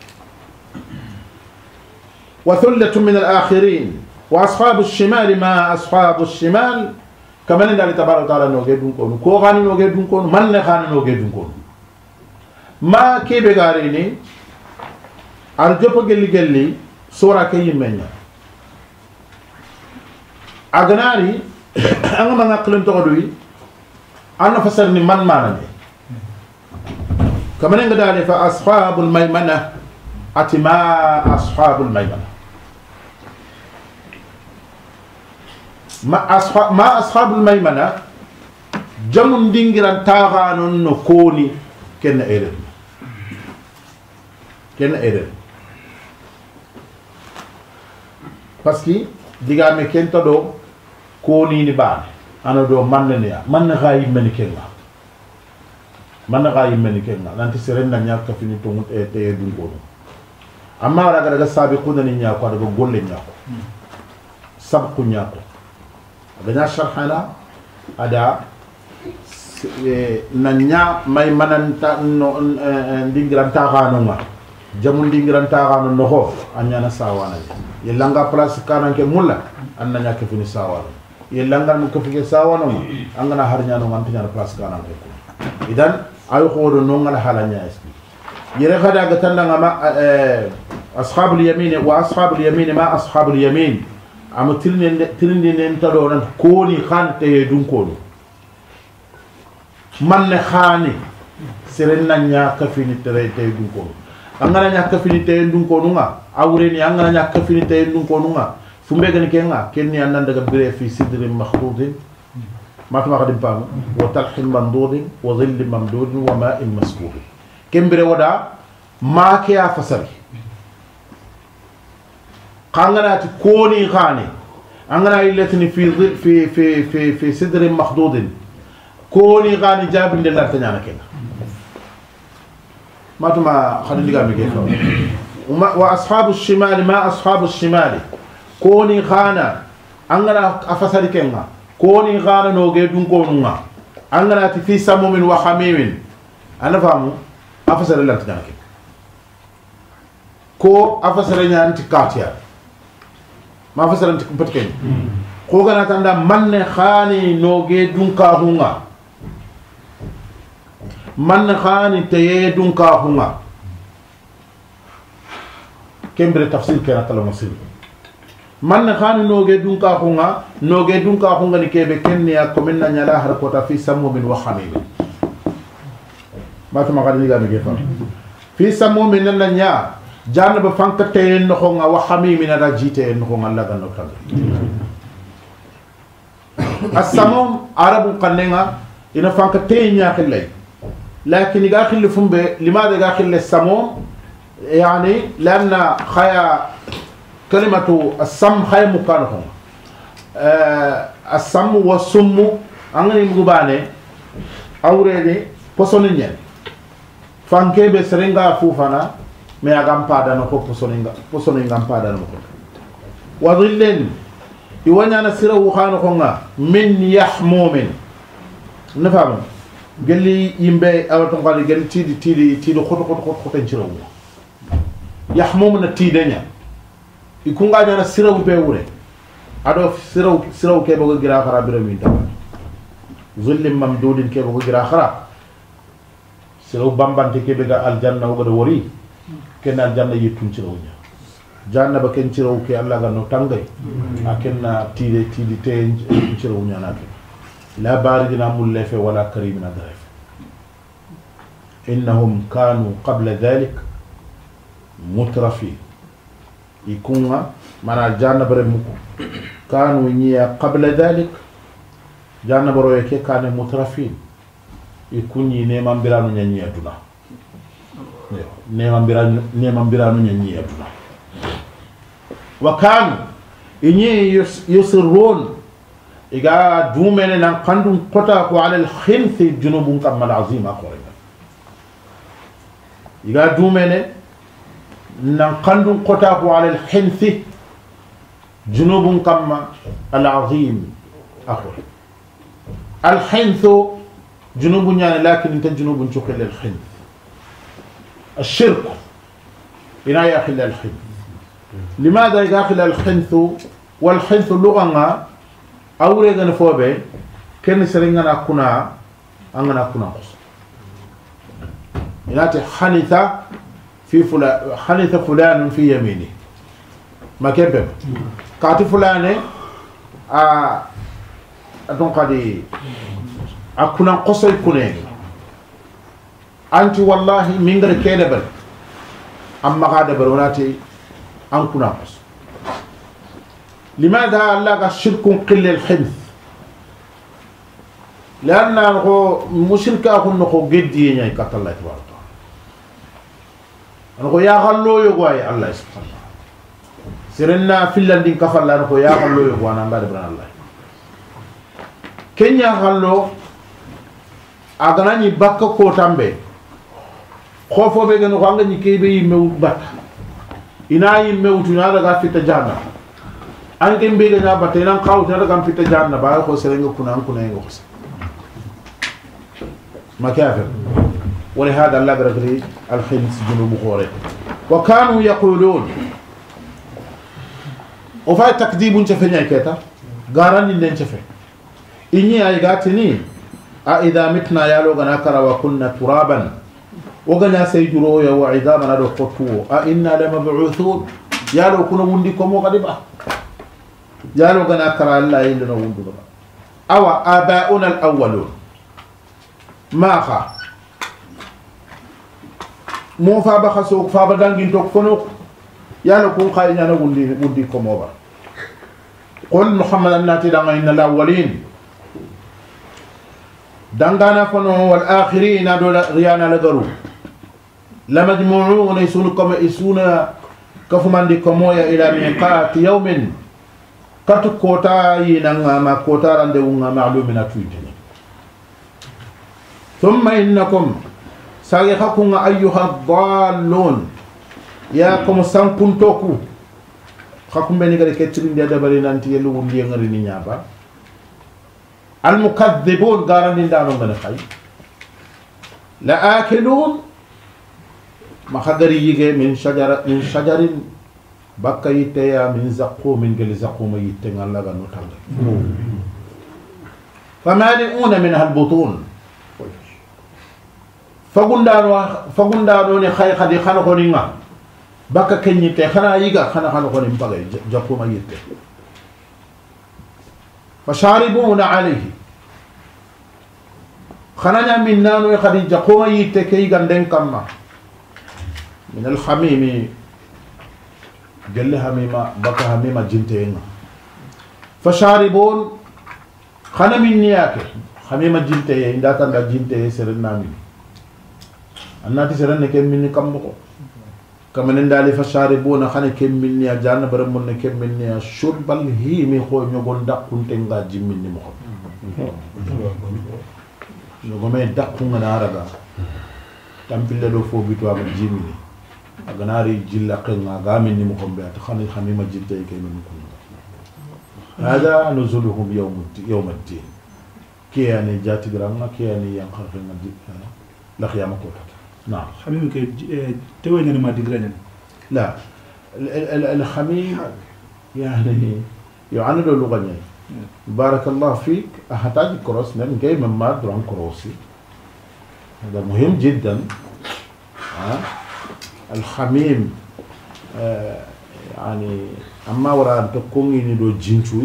wa thullatun min al-akhirin wa ashabu ash-shimal ma ashabu ash-shimal kama ndali tabaraka taala noge dun ko gani noge dun ko man ne gani noge dun ko ma kebe gare ni al jopo gelli sura kay yimenya agnari anga ma ngaklen to doyi anna fasal ni man manane kama nga dali fa ashabul maymana atima ashabul maymana ma ashabul maymana jamun dingiran taaganon no koni ken eren parce que digame ken to do koni ni baane ana do manne ya manne gaay meni kenga nanti serenda nyaka fini to mut e te dun ko amma daga sabiquna ni nyako daga golle nyako sabqu nyako daga sharhana ada nanya may mananta no ndingiranta ganonga jamu ndingiranta ganon no ho anyana sawana yelanga place kananke mulla annanya ke fini sawana yelanga mu ke fini sawana angana harnya no antanya place kananke idan ay xodo no ngala halanya esbi yere khada ga tandanga ma ashabul yamin wa ashabul yamin ma ashabul yamin am tilni nen tado nan koni khante dun kono man ne khani serenna nya ka fini tere te dun kono angana nya ka fini te dun kono nga awre ni angana nya ka fini te dun kono nga fumbe gani kenga kenni annan daga bire fi sidri makhdudin ما في مقدم بام وطلح ممدود وظل ممدود وماء مسكوب كمبر ودا ما كيا فسري قانغنا تكوني غاني أنغنا إلتني في صدر مخدود كوني غاني جاب من الله تنانا كنا ما تما خلينا نقول كيف وأصحاب الشمال ما أصحاب الشمال كوني غانا أنغنا أفسري كنا كوني غانا نوغي دون كونونا أنغنا في سموم وحميم أنا فاهمو أفسر الله تنانا كنا ko afasaranya anti katia ma afasara anti patken ko gana tanda manne khani noge dunka hunga manne khani teye dunka hunga kembre tafsir kera tala masil manne khani noge dunka hunga ni kebe kenni ya komenna nyala har kota fi sammu min wa khamim ma tuma gadi ga mi gefa fi sammu min nanya janaba fanka tayen no nga wa khamimina da jite no nga Allah ganno tan as-samum arabu qannenga ina fanka tayen nya khillay lakin ga khillu fumbe limada ga khillu as-samum yani lanna khaya kalimatu as-sam khaya mukanahu as-sam wa summu angani mugubane awrede posoninya fanke be serenga fufana me agam pada no ko posoninga pada no ko wadillen iwanya na sira wu khano ko nga min yahmumin nafam gelli yimbe awaton qali gelli tidi khoto ciro yahmum na tidenya ikunga na sira wu be wure ado sira wu ke bogo gira khara biro min ta zullim mamdudin ke bogo gira khara sira wu bambante ke be ga aljanna wo do wori kenna janna yittum ci rawnya janna ba ken ci raw ke Allah ga no tangay akenna tide te ci rawnya na ke la baridina mullafa wala karimina darif innahum kanu qabla dhalik mutrafi ikunga mana janna bare muko kanu niya qabla dhalik janna baro ke kane mutrafin ikunyi ne mambiranu nyanyi aduna neman biranu nyanyi aduna wa kanu inyi yusirrun iga dumene nan qandum qota ko ala al khinthi junubun kamal azim akhorina iga dumene nan qandum qota ko ala al khinthi junubun kamal azim akhor al khinthu junubun yani lakin inta junubun tuqil al khinth الشرك إنا يأخذ الحنث لماذا يأخذ الحنث والحنث اللغة أوريغ نفوبه كن سرينغنا كنا أنغنا كنا قص إناتي حنث في فلان حنث فلان في يمينه ما كيف كاتي فلان أدون قدي أكنا قصي كنين أنت والله من غير كذب أما قاعد بروناتي أنكو ناقص لماذا الله الشرك قل الحنث لأن مشركة أكون نخو جدي يعني كتر الله تبارك وتعالى نخو يا غلو يقوي الله سبحانه سرنا في اللندن كفر الله نخو يا غلو يقوي أنا بعد برنا الله كن يا غلو أغناني بكا كوتامبي khofo be gano xanga ni kebe yimme bat ina yimme utuna daga fita janna an gembe gana batte nan xawta daga fita janna ba ko serenga kuna an kuna ngo xose makafir ولهذا الله برغري الخنس جنوب خوري وكانوا يقولون وفاي تكذيب نشفني كيتا غاراني نشفه اني اي غاتني اذا متنا يا لو غنا كرا وكنا ترابا وغنا سيجرو يا وعظاما ندو قطو إنا لمبعوثون يا لو كنا وندكم وغدبا يا لو غنا كرا الله إلنا وندو أو آباؤنا الأولون ما خا مو فابا خسوك فابا دانجين توك فنوك يا لو كن خاينا وندكم وغا قل محمد الناتي دعنا إن الأولين دانغانا فنو والآخرين دول ريانا لغرو لمجموعون يسونكم يسونا كفمان دي كمويا إلى ميقات يوم كاتو كوتا ينغا ما كوتا راندوغا معلومنا تويتني ثم إنكم سايخكم أيها الضالون ياكم سانكنتوكو خكم بني غري كترين دي دبري نانتي يلو وندي غري ني نيابا المكذبون قارنين دانو من خي لآكلون ما خدري يجي من شجر بكا يتيا من زقوم من قل زقوم يتنغ الله نتعلم فمالئون منها البطون فقندانو نخي خدي خانا خونينا بكا كن يتي خانا يجا خانا خونين بغي زقوم يتي فشاربون عليه خانا من نانو خدي زقوم يتي كي غندن كما من الحميم قال هميمة بكى هميمة جنتين فشاربون خنا من نياك هميمة جنتين دا كان جنتين سرنا من الناتي سرنا كم من كم بقى كمان ندالي فشاربون خنا كم من نيا جانا برمون كم من نيا شرب الهيم خو نيغون دا كنتين دا جيم من نمخ نيغومي دا كون نارغا تامبيل لو فو بيتوا جيمني أغناري جل قلنا غامن نمخم بيات خاني خميمة جلتي كي نمكن هذا نزلهم يوم الدين كي يعني جاتي غرانا كي يعني ينخرفنا لخيام كوتا نعم
خميم كي توين ما دغران
لا الخميم يعني يعند اللغة بارك الله فيك أحتاج كروس من جاي من ما دران كروسي هذا مهم جدا الخميم يعني أما ورا تكوني ندو جنتوي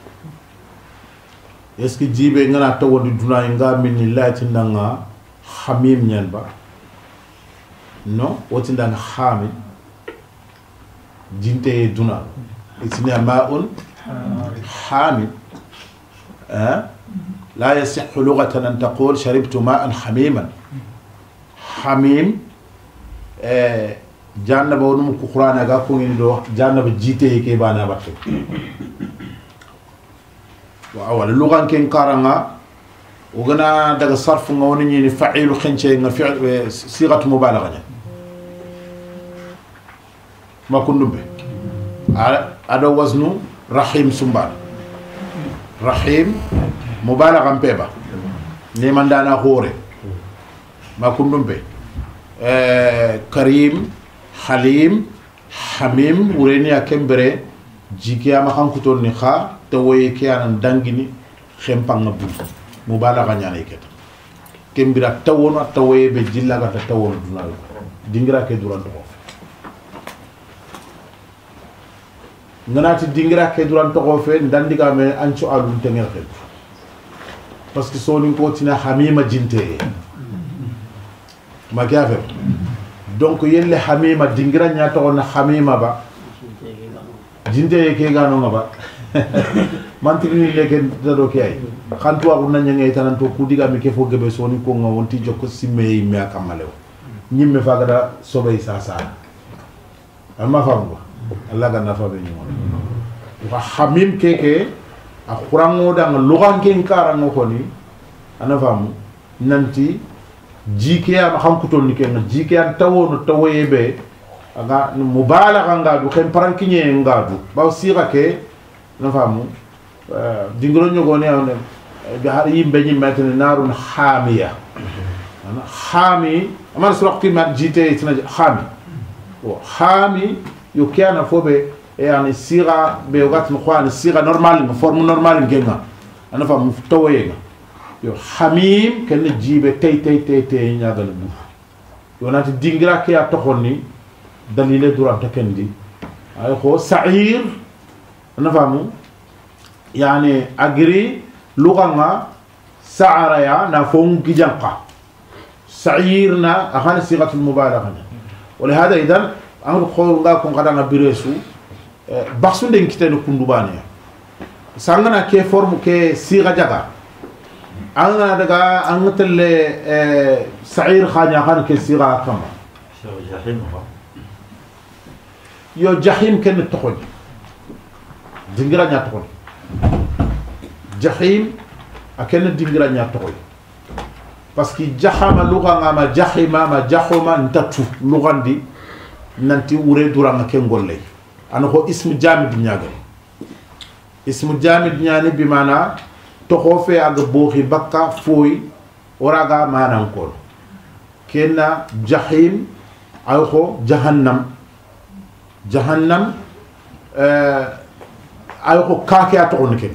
اسكي جيبه ngana tawodi duna nga min lati ndanga khamim nyanba no woti ndanga khamim jinte duna isna ma'un hamim لا يصح لغة أن تقول شربت ماء حميما حميم جانب ونم كقرآن أقول إنه جانب جيته كيبانا بحث وأول اللغة كين كارنا وغنا دغ صرف ngawni فعيل خنچه nga fi'l صيغه مبالغه ما كندم هذا وزن رحيم سمبال رحيم مبالغه بيبا ني من دانا خوري ما كندم به كريم حليم حميم ورينيا كمبري جيكيا ما خان كوتون ني خا توي كيان دانغيني خمبان بو مبالغه نياني كيت كمبرا تاوونو توي be jillaga ta tawon dunal dingira ke duran to nganati dingira ke duran to fe ndandiga me ancho alun tenger xel parce que soni ko tina hamima jinte ma gafe donc yelle hamima dingira nya to na hamima ba jinte ke gano ngaba mantini legen dado kay khantu wa na nyangay tanan to kudiga mi ke fo gebe soni ko ngawon ti jokko simme mi akamalew nyimme fagada sobay sasa amma famu Allah ganna fa be nyimo wa hamim keke akhurango dang lugan ken karango ko ni ana famu nanti jike am xam kutol ni ken jike an tawono tawoyebe aga mubalagha ngadu ken parankinye ngadu baw sira ke na famu dingro nyogo ne on be har yimbe nyi metene narun hamiya ana hami amar suraqti ma jite itna hami o hami yo kiana fobe yani sira be gat no khwan sira normal no forme normal ngenga ana famu tawoyenga yo hamim ken jibe tay nyagal bu yo nati dingra ke ya tokhoni dalile duranta kendi ay ko sa'ir ana famu يعني أجري لغة سعر يا نفون كجنقة سعيرنا أخان صيغة المبالغة ولهذا إذا أنا بقول لكم قد أنا بريسو بحثون دين كتير كندوبانيا سانغنا كي فورم كي صيغة جاكا أنا دعا أنا تل سعير خانيا خان كي صيغة كم يو جحيم كن تقول دينغرا نيا جحيم أكن دينغرا نيا تقول parce que jahama lugha ma jahima ma jahuma ntatu lugandi nanti wure duranga ken golle an ko ismu jamid nyaagal ismu jamid nyaani bi mana to xofe ag boxi bakka foy oraga manan ko kenna jahim ayko jahannam ayko kake atonke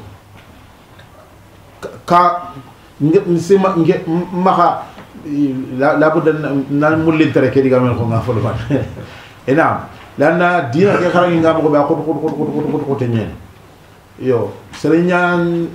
ka nisima nge maka la budda nan mulli tere ke diga men ko ngafo ba enam lana dina ke xarangi ngam ko ba ko tenyen yo serignan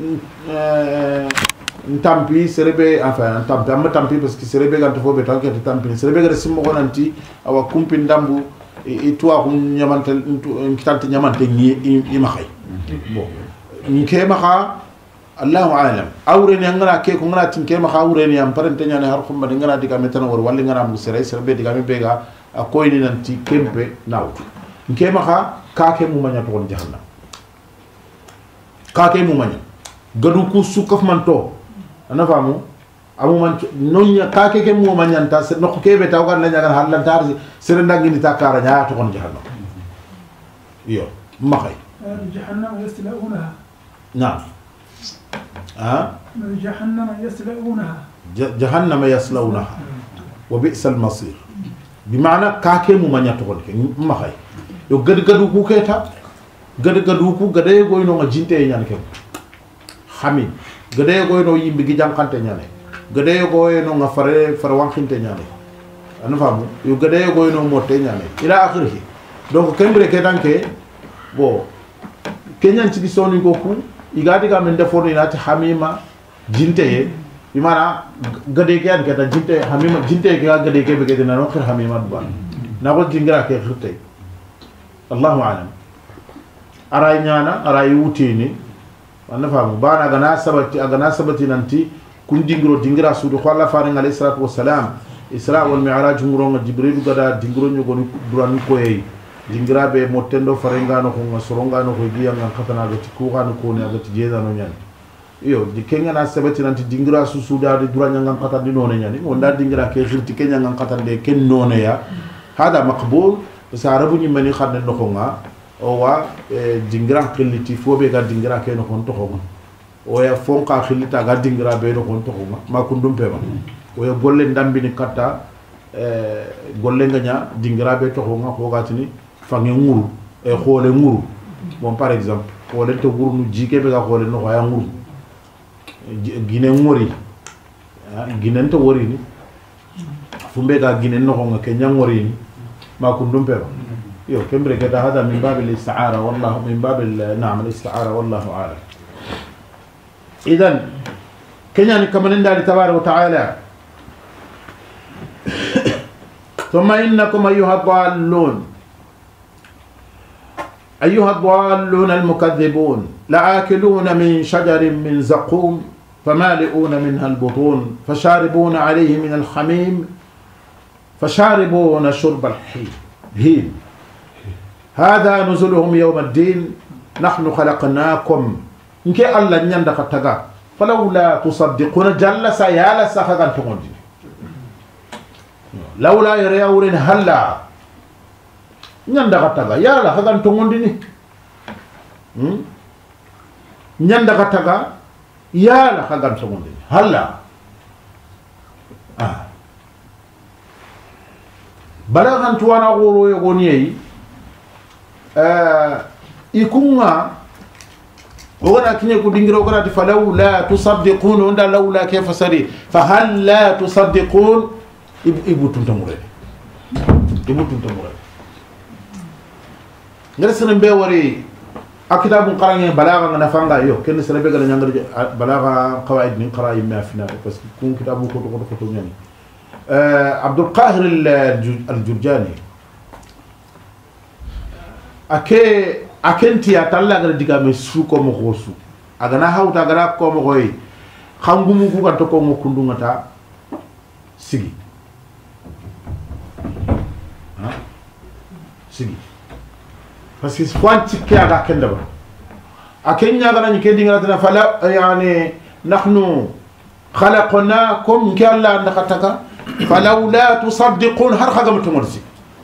ntampi serebe enfin tampi parce que serebe ganto fo be tanke tampi serebe ga simmo ko nanti awa kumpi ndambu e tuwa ko nyamantel kitante nyamante ni ma xay bon nke ma xa Allahu a'lam awre ni ngana ke ko ngana tinke ma awre ni am parente nyane har khumba de ngana diga metana wor walli ngana mu sere be diga me bega a koyni nanti kempe nawtu nke ma ka ke mu manya to jahannam ka ke mu manya gadu ku sukaf man to ana famu amu man nonya ka ke mu manya ta se no ke be taw gan la nyagal halan tar sere ndangi ni takara nya to kon jahannam yo ma khay
jahannam yaslaunaha
نعم
جهنم يصلونها
جهنم يصلونها وبئس المصير بمعنى كاكي ممانيا تقول ما خاي يو غد غدو كو كيتا غد غدو كو غد يغوي نو جينتي ñan ke xami غد يغوي نو يimbi gi jankante ñane غد يغوي نو nga fare wankinte ñane anu famu yo غد يغوي نو motte ñane ila akhirih donc kembre ke danke bo kenyan ci bisoni goku igadi ga men defo ni nati hamima jinte bimana gade ke an kata jinte hamima jinte ke gade ke be ke na no khir hamima ba na ko jingra ke khirte Allahu a'lam aray nyana aray wutini wana famu bana gana sabati nanti kun dingra sudu ko Allah faring alayhi salatu wassalam isra wal mi'raj ngoro jibril gada dingro nyogoni duran ko yi dingra be motendo farengano ko ngasorongano ko giya ngan katana do tikugano ko ne agati jeda no nyani iyo di kenga na sabati nanti dingra susuda de duranya ngan kata di none nyani wonda dingra ke xirti kenya ngan kata de ken none ya hada maqbul sa arabu ni mani xadne no ko nga o wa dingra khiliti fobe ga dingra ke no kon to ko o ya fonka khilita ga dingra be no kon to ko ma kundum pe ma o ya golle ndambi ni kata golle nganya dingra be to ko nga ko gatini fange nguru e khole nguru bon par exemple khole to nguru nu jike be ga khole no ya nguru gine ngori gine to wori ni fumbe ga gine no nga ke nyangori ni ma kundum pe yo kembre gada hada min bab al-isti'ara wallahu min bab na'am al-isti'ara wallahu a'lam idan kenya ni kaman ndali tabaraka wa ta'ala ثم إنكم أيها الضالون المكذبون لآكلون من شجر من زقوم فمالئون منها البطون فشاربون عليه من الحميم فشاربون شرب الهيم هذا نزلهم يوم الدين نحن خلقناكم إنك الله نيندك تغا فلولا تصدقون جل سيالا سخغان تغندي لولا يريورين هلا nyanda kataga yala hagan tongondini nyanda kataga yala hagan tongondini halla balagan tuwana goro yogoniyi ikunga ogana kinye kudingira ogana tifalau la tusaddiqun onda laula kayfa sari fahal la tusaddiqun ibutun tamure ngere sene be wari akitabun qarange balagha ngana fanga yo ken sene be gala nyangar balagha qawaid min qara'i ma fina parce que kun kitabu ko nyani Abdul Qahir al-Jurjani akenti atalla gara diga me su ko mo khosu agana hawta gara ko mo koy khangumu ku ka to ko mo kundungata sigi sigi parce que fwanti kiaga kendaba akenya gana ni kendi ngata fala yani nahnu khalaqnakum kalla nakataka falawla tusaddiqun har khagam tumursi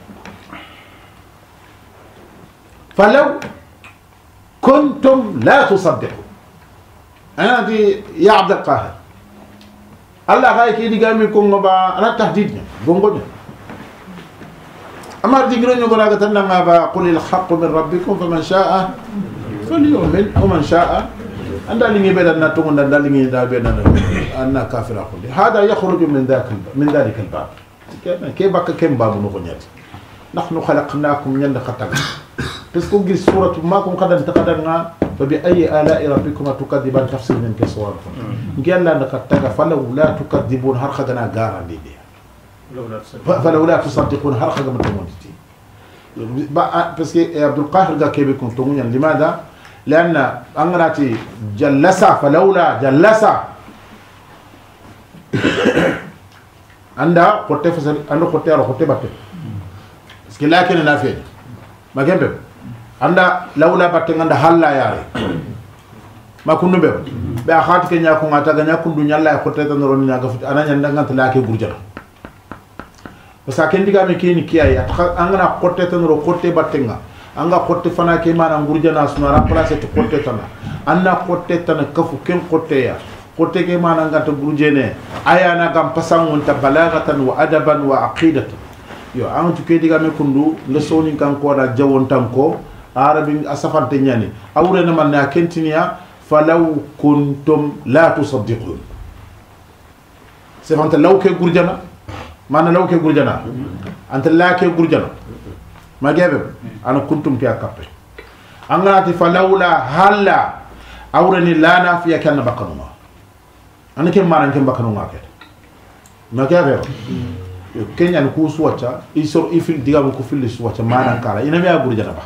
فلو كنتم لا تصدقوا أنا دي يا عبد القاهر الله غايك يدي قامي كون غبا أنا تهديدنا بونغونيا أمر دينغرين يقول لك تنعم قل الحق من ربكم فمن شاء فليؤمن ومن شاء أن دالين يبدأ نتوم أن دالين يدابين أن كافر أقول هذا يخرج من ذلك الباب كيف بك كم باب نقوليات نحن خلقناكم من خطأ بس كوجي سورة ما كم قدر تقدرنا فبأي آلاء ربكم تكذبان تفسير من كسوار قال لا نخطأ فلولا تكذبون هر خدنا جارا ليه فلولا تصدقون هر خدنا متمودتي بس عبد القاهر قال كيف يكون تمونيا لماذا؟ لأن أنغراتي جلسا فلولا جلسا عنده قطة فسر عنده قطة على قطة باتة بس لكن نافين ما جنبه عنده لولا باتة عنده حلا ياري ما كنا بيو بأخات كنيا كون أتاعنا كون دنيا لا قطة تنورني نعرف أنا يندعنا تلاقي برجرا بس أكيد ديكا مكيني كياي أنغنا قطة تنور قطة باتة anga qotte fana ke mana ngurjana suna remplacer to qotte tana anna qotte tana kafu ken qotte ya qotte ke mana ngata gurjene ayana gam pasangun ta balagatan wa adaban wa aqidatan yo an to ke diga me kundu le soni kan ko da jawon tanko arabin asafante nyani awre na man na kentinia falaw kuntum la tusaddiqun c'est fanta law ke gurjana mana law ke gurjana anta la ke gurjana ما جابه أنا كنتم كي أكبر أنا فلولا هلا أورني لا نافيا كان بقنوما أنا كم مرة كم بقنوما كده ما جابه كن ينكو سوتشا يسور يفيل ديا بكوفيل سوتشا ما نكارا إنما يا بوري جنبه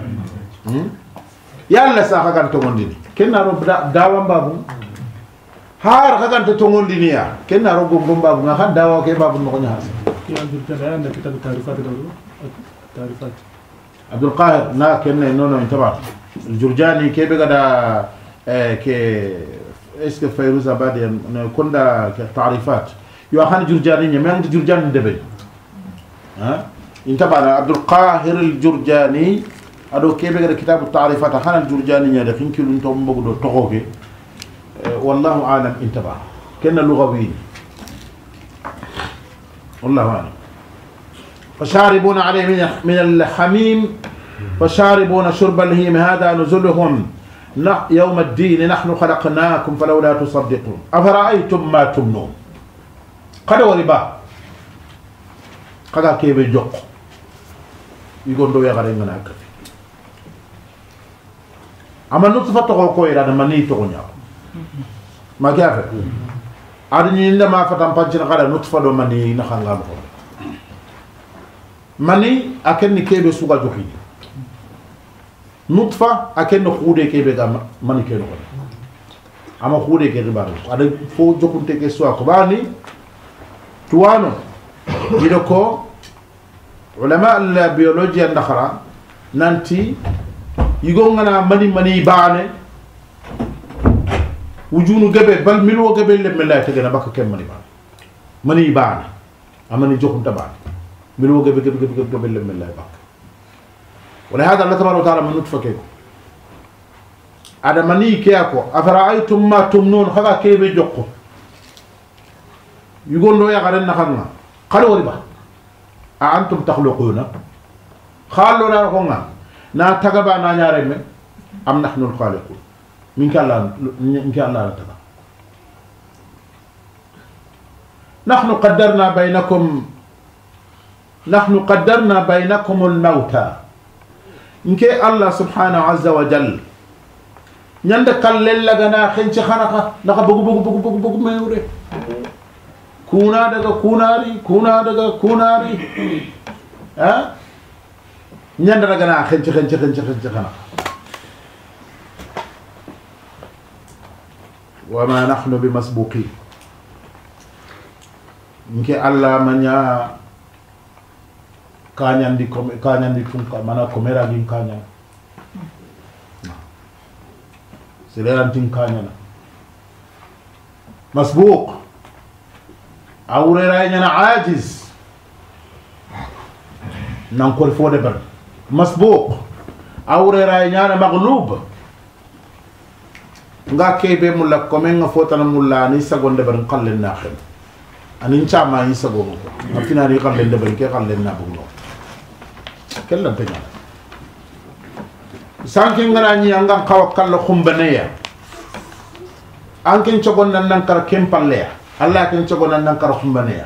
يلا ساكا كان تونغنديني كن نارو داوام بابو هار كان تونغنديني يا كن نارو غوم بابو نخان داوا كي بابو نكوني هاس
كي عندك تبعنا كتاب التعريفات تعريفات
عبد القاهر نا كنا نونو انتبه الجرجاني كيف بقى كي اسك فيروز ابادي كنا تعريفات يوحنا جرجاني ما عند جرجاني دبل ها انتبه عبد القاهر الجرجاني ادو كيف بقى كتاب التعريفات خان الجرجاني يا دخين كيلو نتوم بغدو توكي والله اعلم انتبه كنا لغويين والله اعلم فشاربون عليه من الحميم فشاربون شرب الهيم هذا نزلهم يوم الدين نحن خلقناكم فلولا تصدقون أفرأيتم ما تمنون قد وربا قد كيف يجوق يقول دو يغرين من هكذا أما نطفة تغوكوير هذا مني تغنيا ما كيف أدني عندما فتن بانشنا قد نطفة دو مني نخان غامخور mani akenni kebe suga joki nutfa akenni khude kebe ga mani kebe ko ama khude ke ribaru ada fo jokunte ke suwa ko bani tuwano idoko ulama al biologia ndakhara nanti yigongana mani baane wujunu gebe bal milwo gebe le mela te gana bakka kem mani baane amani jokunta baane ملو جب لم الله يبارك ولهذا الله تبارك وتعالى من نطفة كيكو على مني كيكو أفرأيتم ما تمنون خذا كيف يجوكو يقول له يا غرنا خلنا قالوا ربا أأنتم تخلقون قالوا لا رخونا نا تجبا نا نارم أم نحن الخالقون من كان لا نتبع نحن قدرنا بينكم الموتى إنك الله سبحانه عز وجل ñande kallel laga na xenci xanaka naka bugu meure kuna daga kunari ha ñande daga na xenci xanaka wama nahnu bimasbuqin nke alla manya kanyandi tunka mana komera gin kanya سلام كاننا مسبوق أو رأينا عاجز ننقل فوق بر مسبوق أو رأينا مغلوب نغاكي بمولا كومين فوتنا مولا نيسا غوند بر نقل الناخل أن إنشاء ما يسا غوند أفينا نقل الدبر كي قل النابغلو kellan tanya sanke ngana ni angam kawa kallo khumbaneya anken chogon nan kar kempalle Allah ken chogon nan kar khumbaneya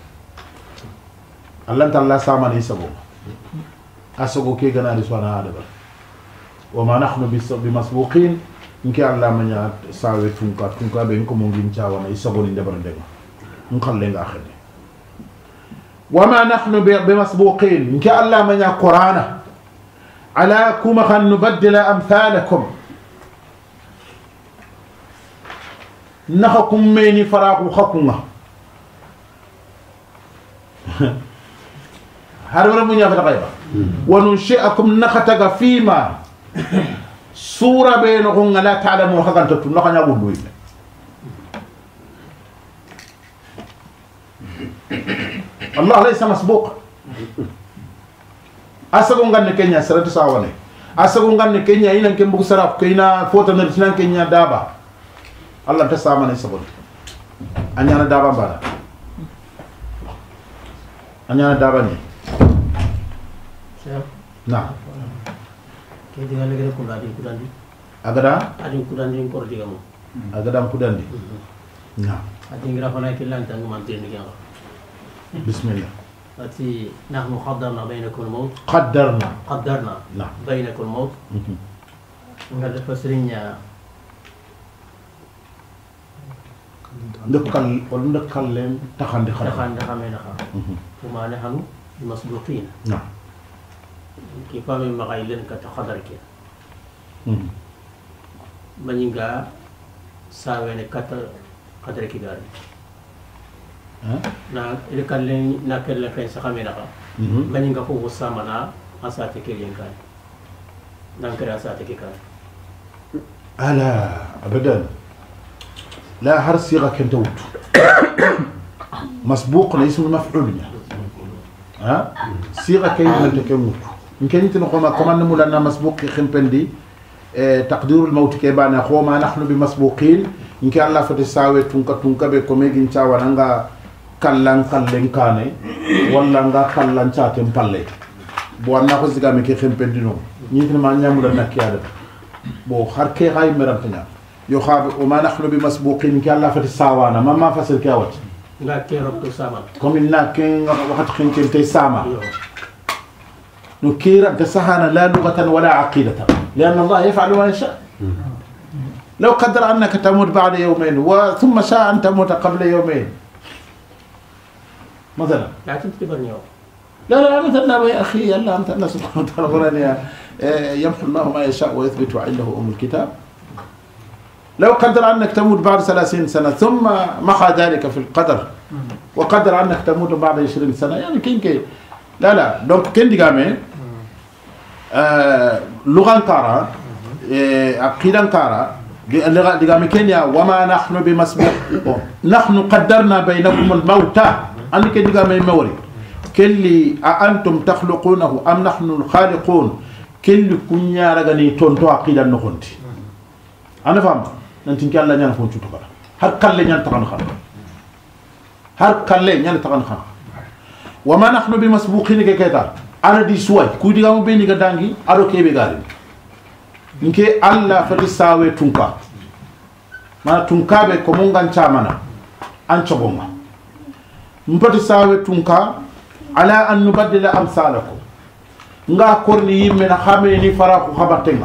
Allah ta'ala samani sabo asogo ke gana ri sona adaba wa ma nahnu bimasbuqin inke Allah manya sawe tunka be ko mo ngin chawana isago ni debar ndega nkalle nga xene wa ma nahnu bimasbuqin inke Allah manya qur'ana ala kuma khan nubaddila amthalakum nakhakum meni faraqu khakunga harwara munya fata qayba wa nunshi'akum nakhataga fima sura bainakum la ta'lamu hakanta tun nakanya gundu Allah laysa masbuq asago nganne kenya saratu sawane asago nganne kenya ina ken bugu saraf kayna fota na tinan kenya daba Allah ta samane sabon anyana daba bara anyana daba ni nah
ke diga legere kudandi
agada
adi kudandi ko diga mo
agada kudandi nah
adi ngira fana ke lan tan man tin diga
bismillah
ati nahnu qaddarna bainakum al-maut
qaddarna
نعم بينكم الموت ngal fasrinya
ndekal wala ndekal len taxandi
xamena xa kuma nahnu masbuqin
نعم
ki fami magailen ka taxadar ki maninga sawene kata qadar ki gari na ile kallen na kelle fen sa xamena xa maninga ko samana asate ke yenkan dan kira asate ke kan
ala abadan لا هر صيغه كنت وت مسبوق ليس مفعول ها صيغه كلمه تكمل يمكن انت نقوم كمان مولانا مسبوق خمبندي تقدير الموت كيبانا خو ما نحن بمسبوقين يمكن الله فتساوي تونكا بكوميجين تشاوا نغا كالان كالن كاني ولا نغا كالان تشاتم بالي بو انا خو زيغا مي خمبندي نو نيتنا ما نيامولا نكياده بو خار كي غاي مرانتنا يخاف وما نحن بمسبوقين كي الله فتي ساوانا ما فصل كاوت
لا كي ربط ساما
كم إننا كين وقت خنتين تي ساما نكير تسهانا لا لغة ولا عقيدة لأن الله يفعل ما يشاء لو قدر أنك تموت بعد يومين وثم شاء أن تموت قبل يومين مثلا
لا تنتبرني
لا مثلا يا أخي الله مثلا سبحانه وتعالى يمحو الله ما يشاء ويثبت عنده الكتاب لو قدر أنك تموت بعد 30 سنة ثم مخى ذلك في القدر وقدر أنك تموت بعد 20 سنة يعني كي لا دونك كين ديغامي لغة كارا عقيدة كارا ديغامي كينيا وما نحن بمسبوق نحن قدرنا بينكم الموت أنا كي ديغامي موري كلي أأنتم تخلقونه أم نحن الخالقون كلي كنيا رغني تونتو عقيدة نخونتي أنا فاهم nanti ki Allah ñana fon ci tukala har kalle ñan taxan xam har kalle ñan taxan xam wa ma nahnu bi masbuqin ke keta ana di suway ku diga mo be ni ga dangi ado kebe gari nke Allah fati sawe tunka mana tunka be ko mo ngan chamana an chobonga mpati sawe tunka ala an nubaddila amsalakum nga korni yimme na xame ni faraku xabatenga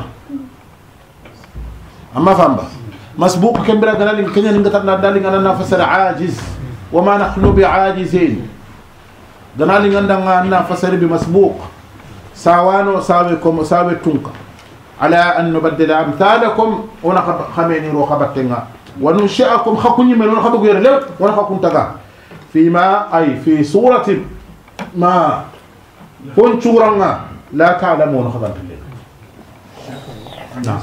amma famba مسبوق كم بلا قال كنا نقطعنا دالين أنا نفسر عاجز وما نحن بعاجزين دالين عندنا نفسر بمسبوق ساوانو ساويكم ساوي تونكا على أن نبدل أمثالكم ونخميني روخبتنا وننشئكم خكوني من ونخبو غير لو ونخكون تغا فيما أي في صورة ما كن شورنا لا تعلمون خبرت نعم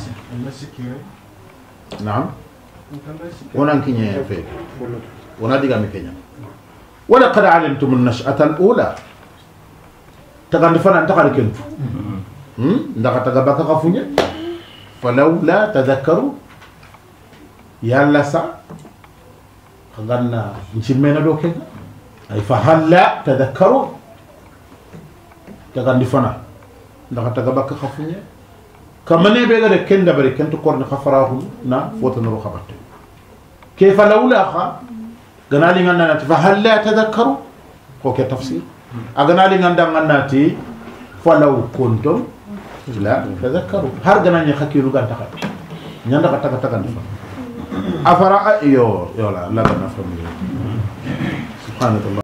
نعم ونان كينيا فيك ونا ديغا مي كينيا ولقد علمتم النشأة الأولى تغند فانا تخار كنت ndaga taga baka kafunya falawla tadhakkaru yalla sa ganna nchimena do ken ay fa halla tadhakkaru tagandi fana ndax taga bak khafunye kamane be ga ken dabari ken to korne khafarahu na fota no khabatte كيف لولا خا غنالي غنانا fa hal la tadhakkaru ko ke tafsir aganali nganda ngannati falaw kuntum la tadhakkaru har ganani khakiru ganta khat nyanda ka taga taga fa afara yo la gana fa subhanallah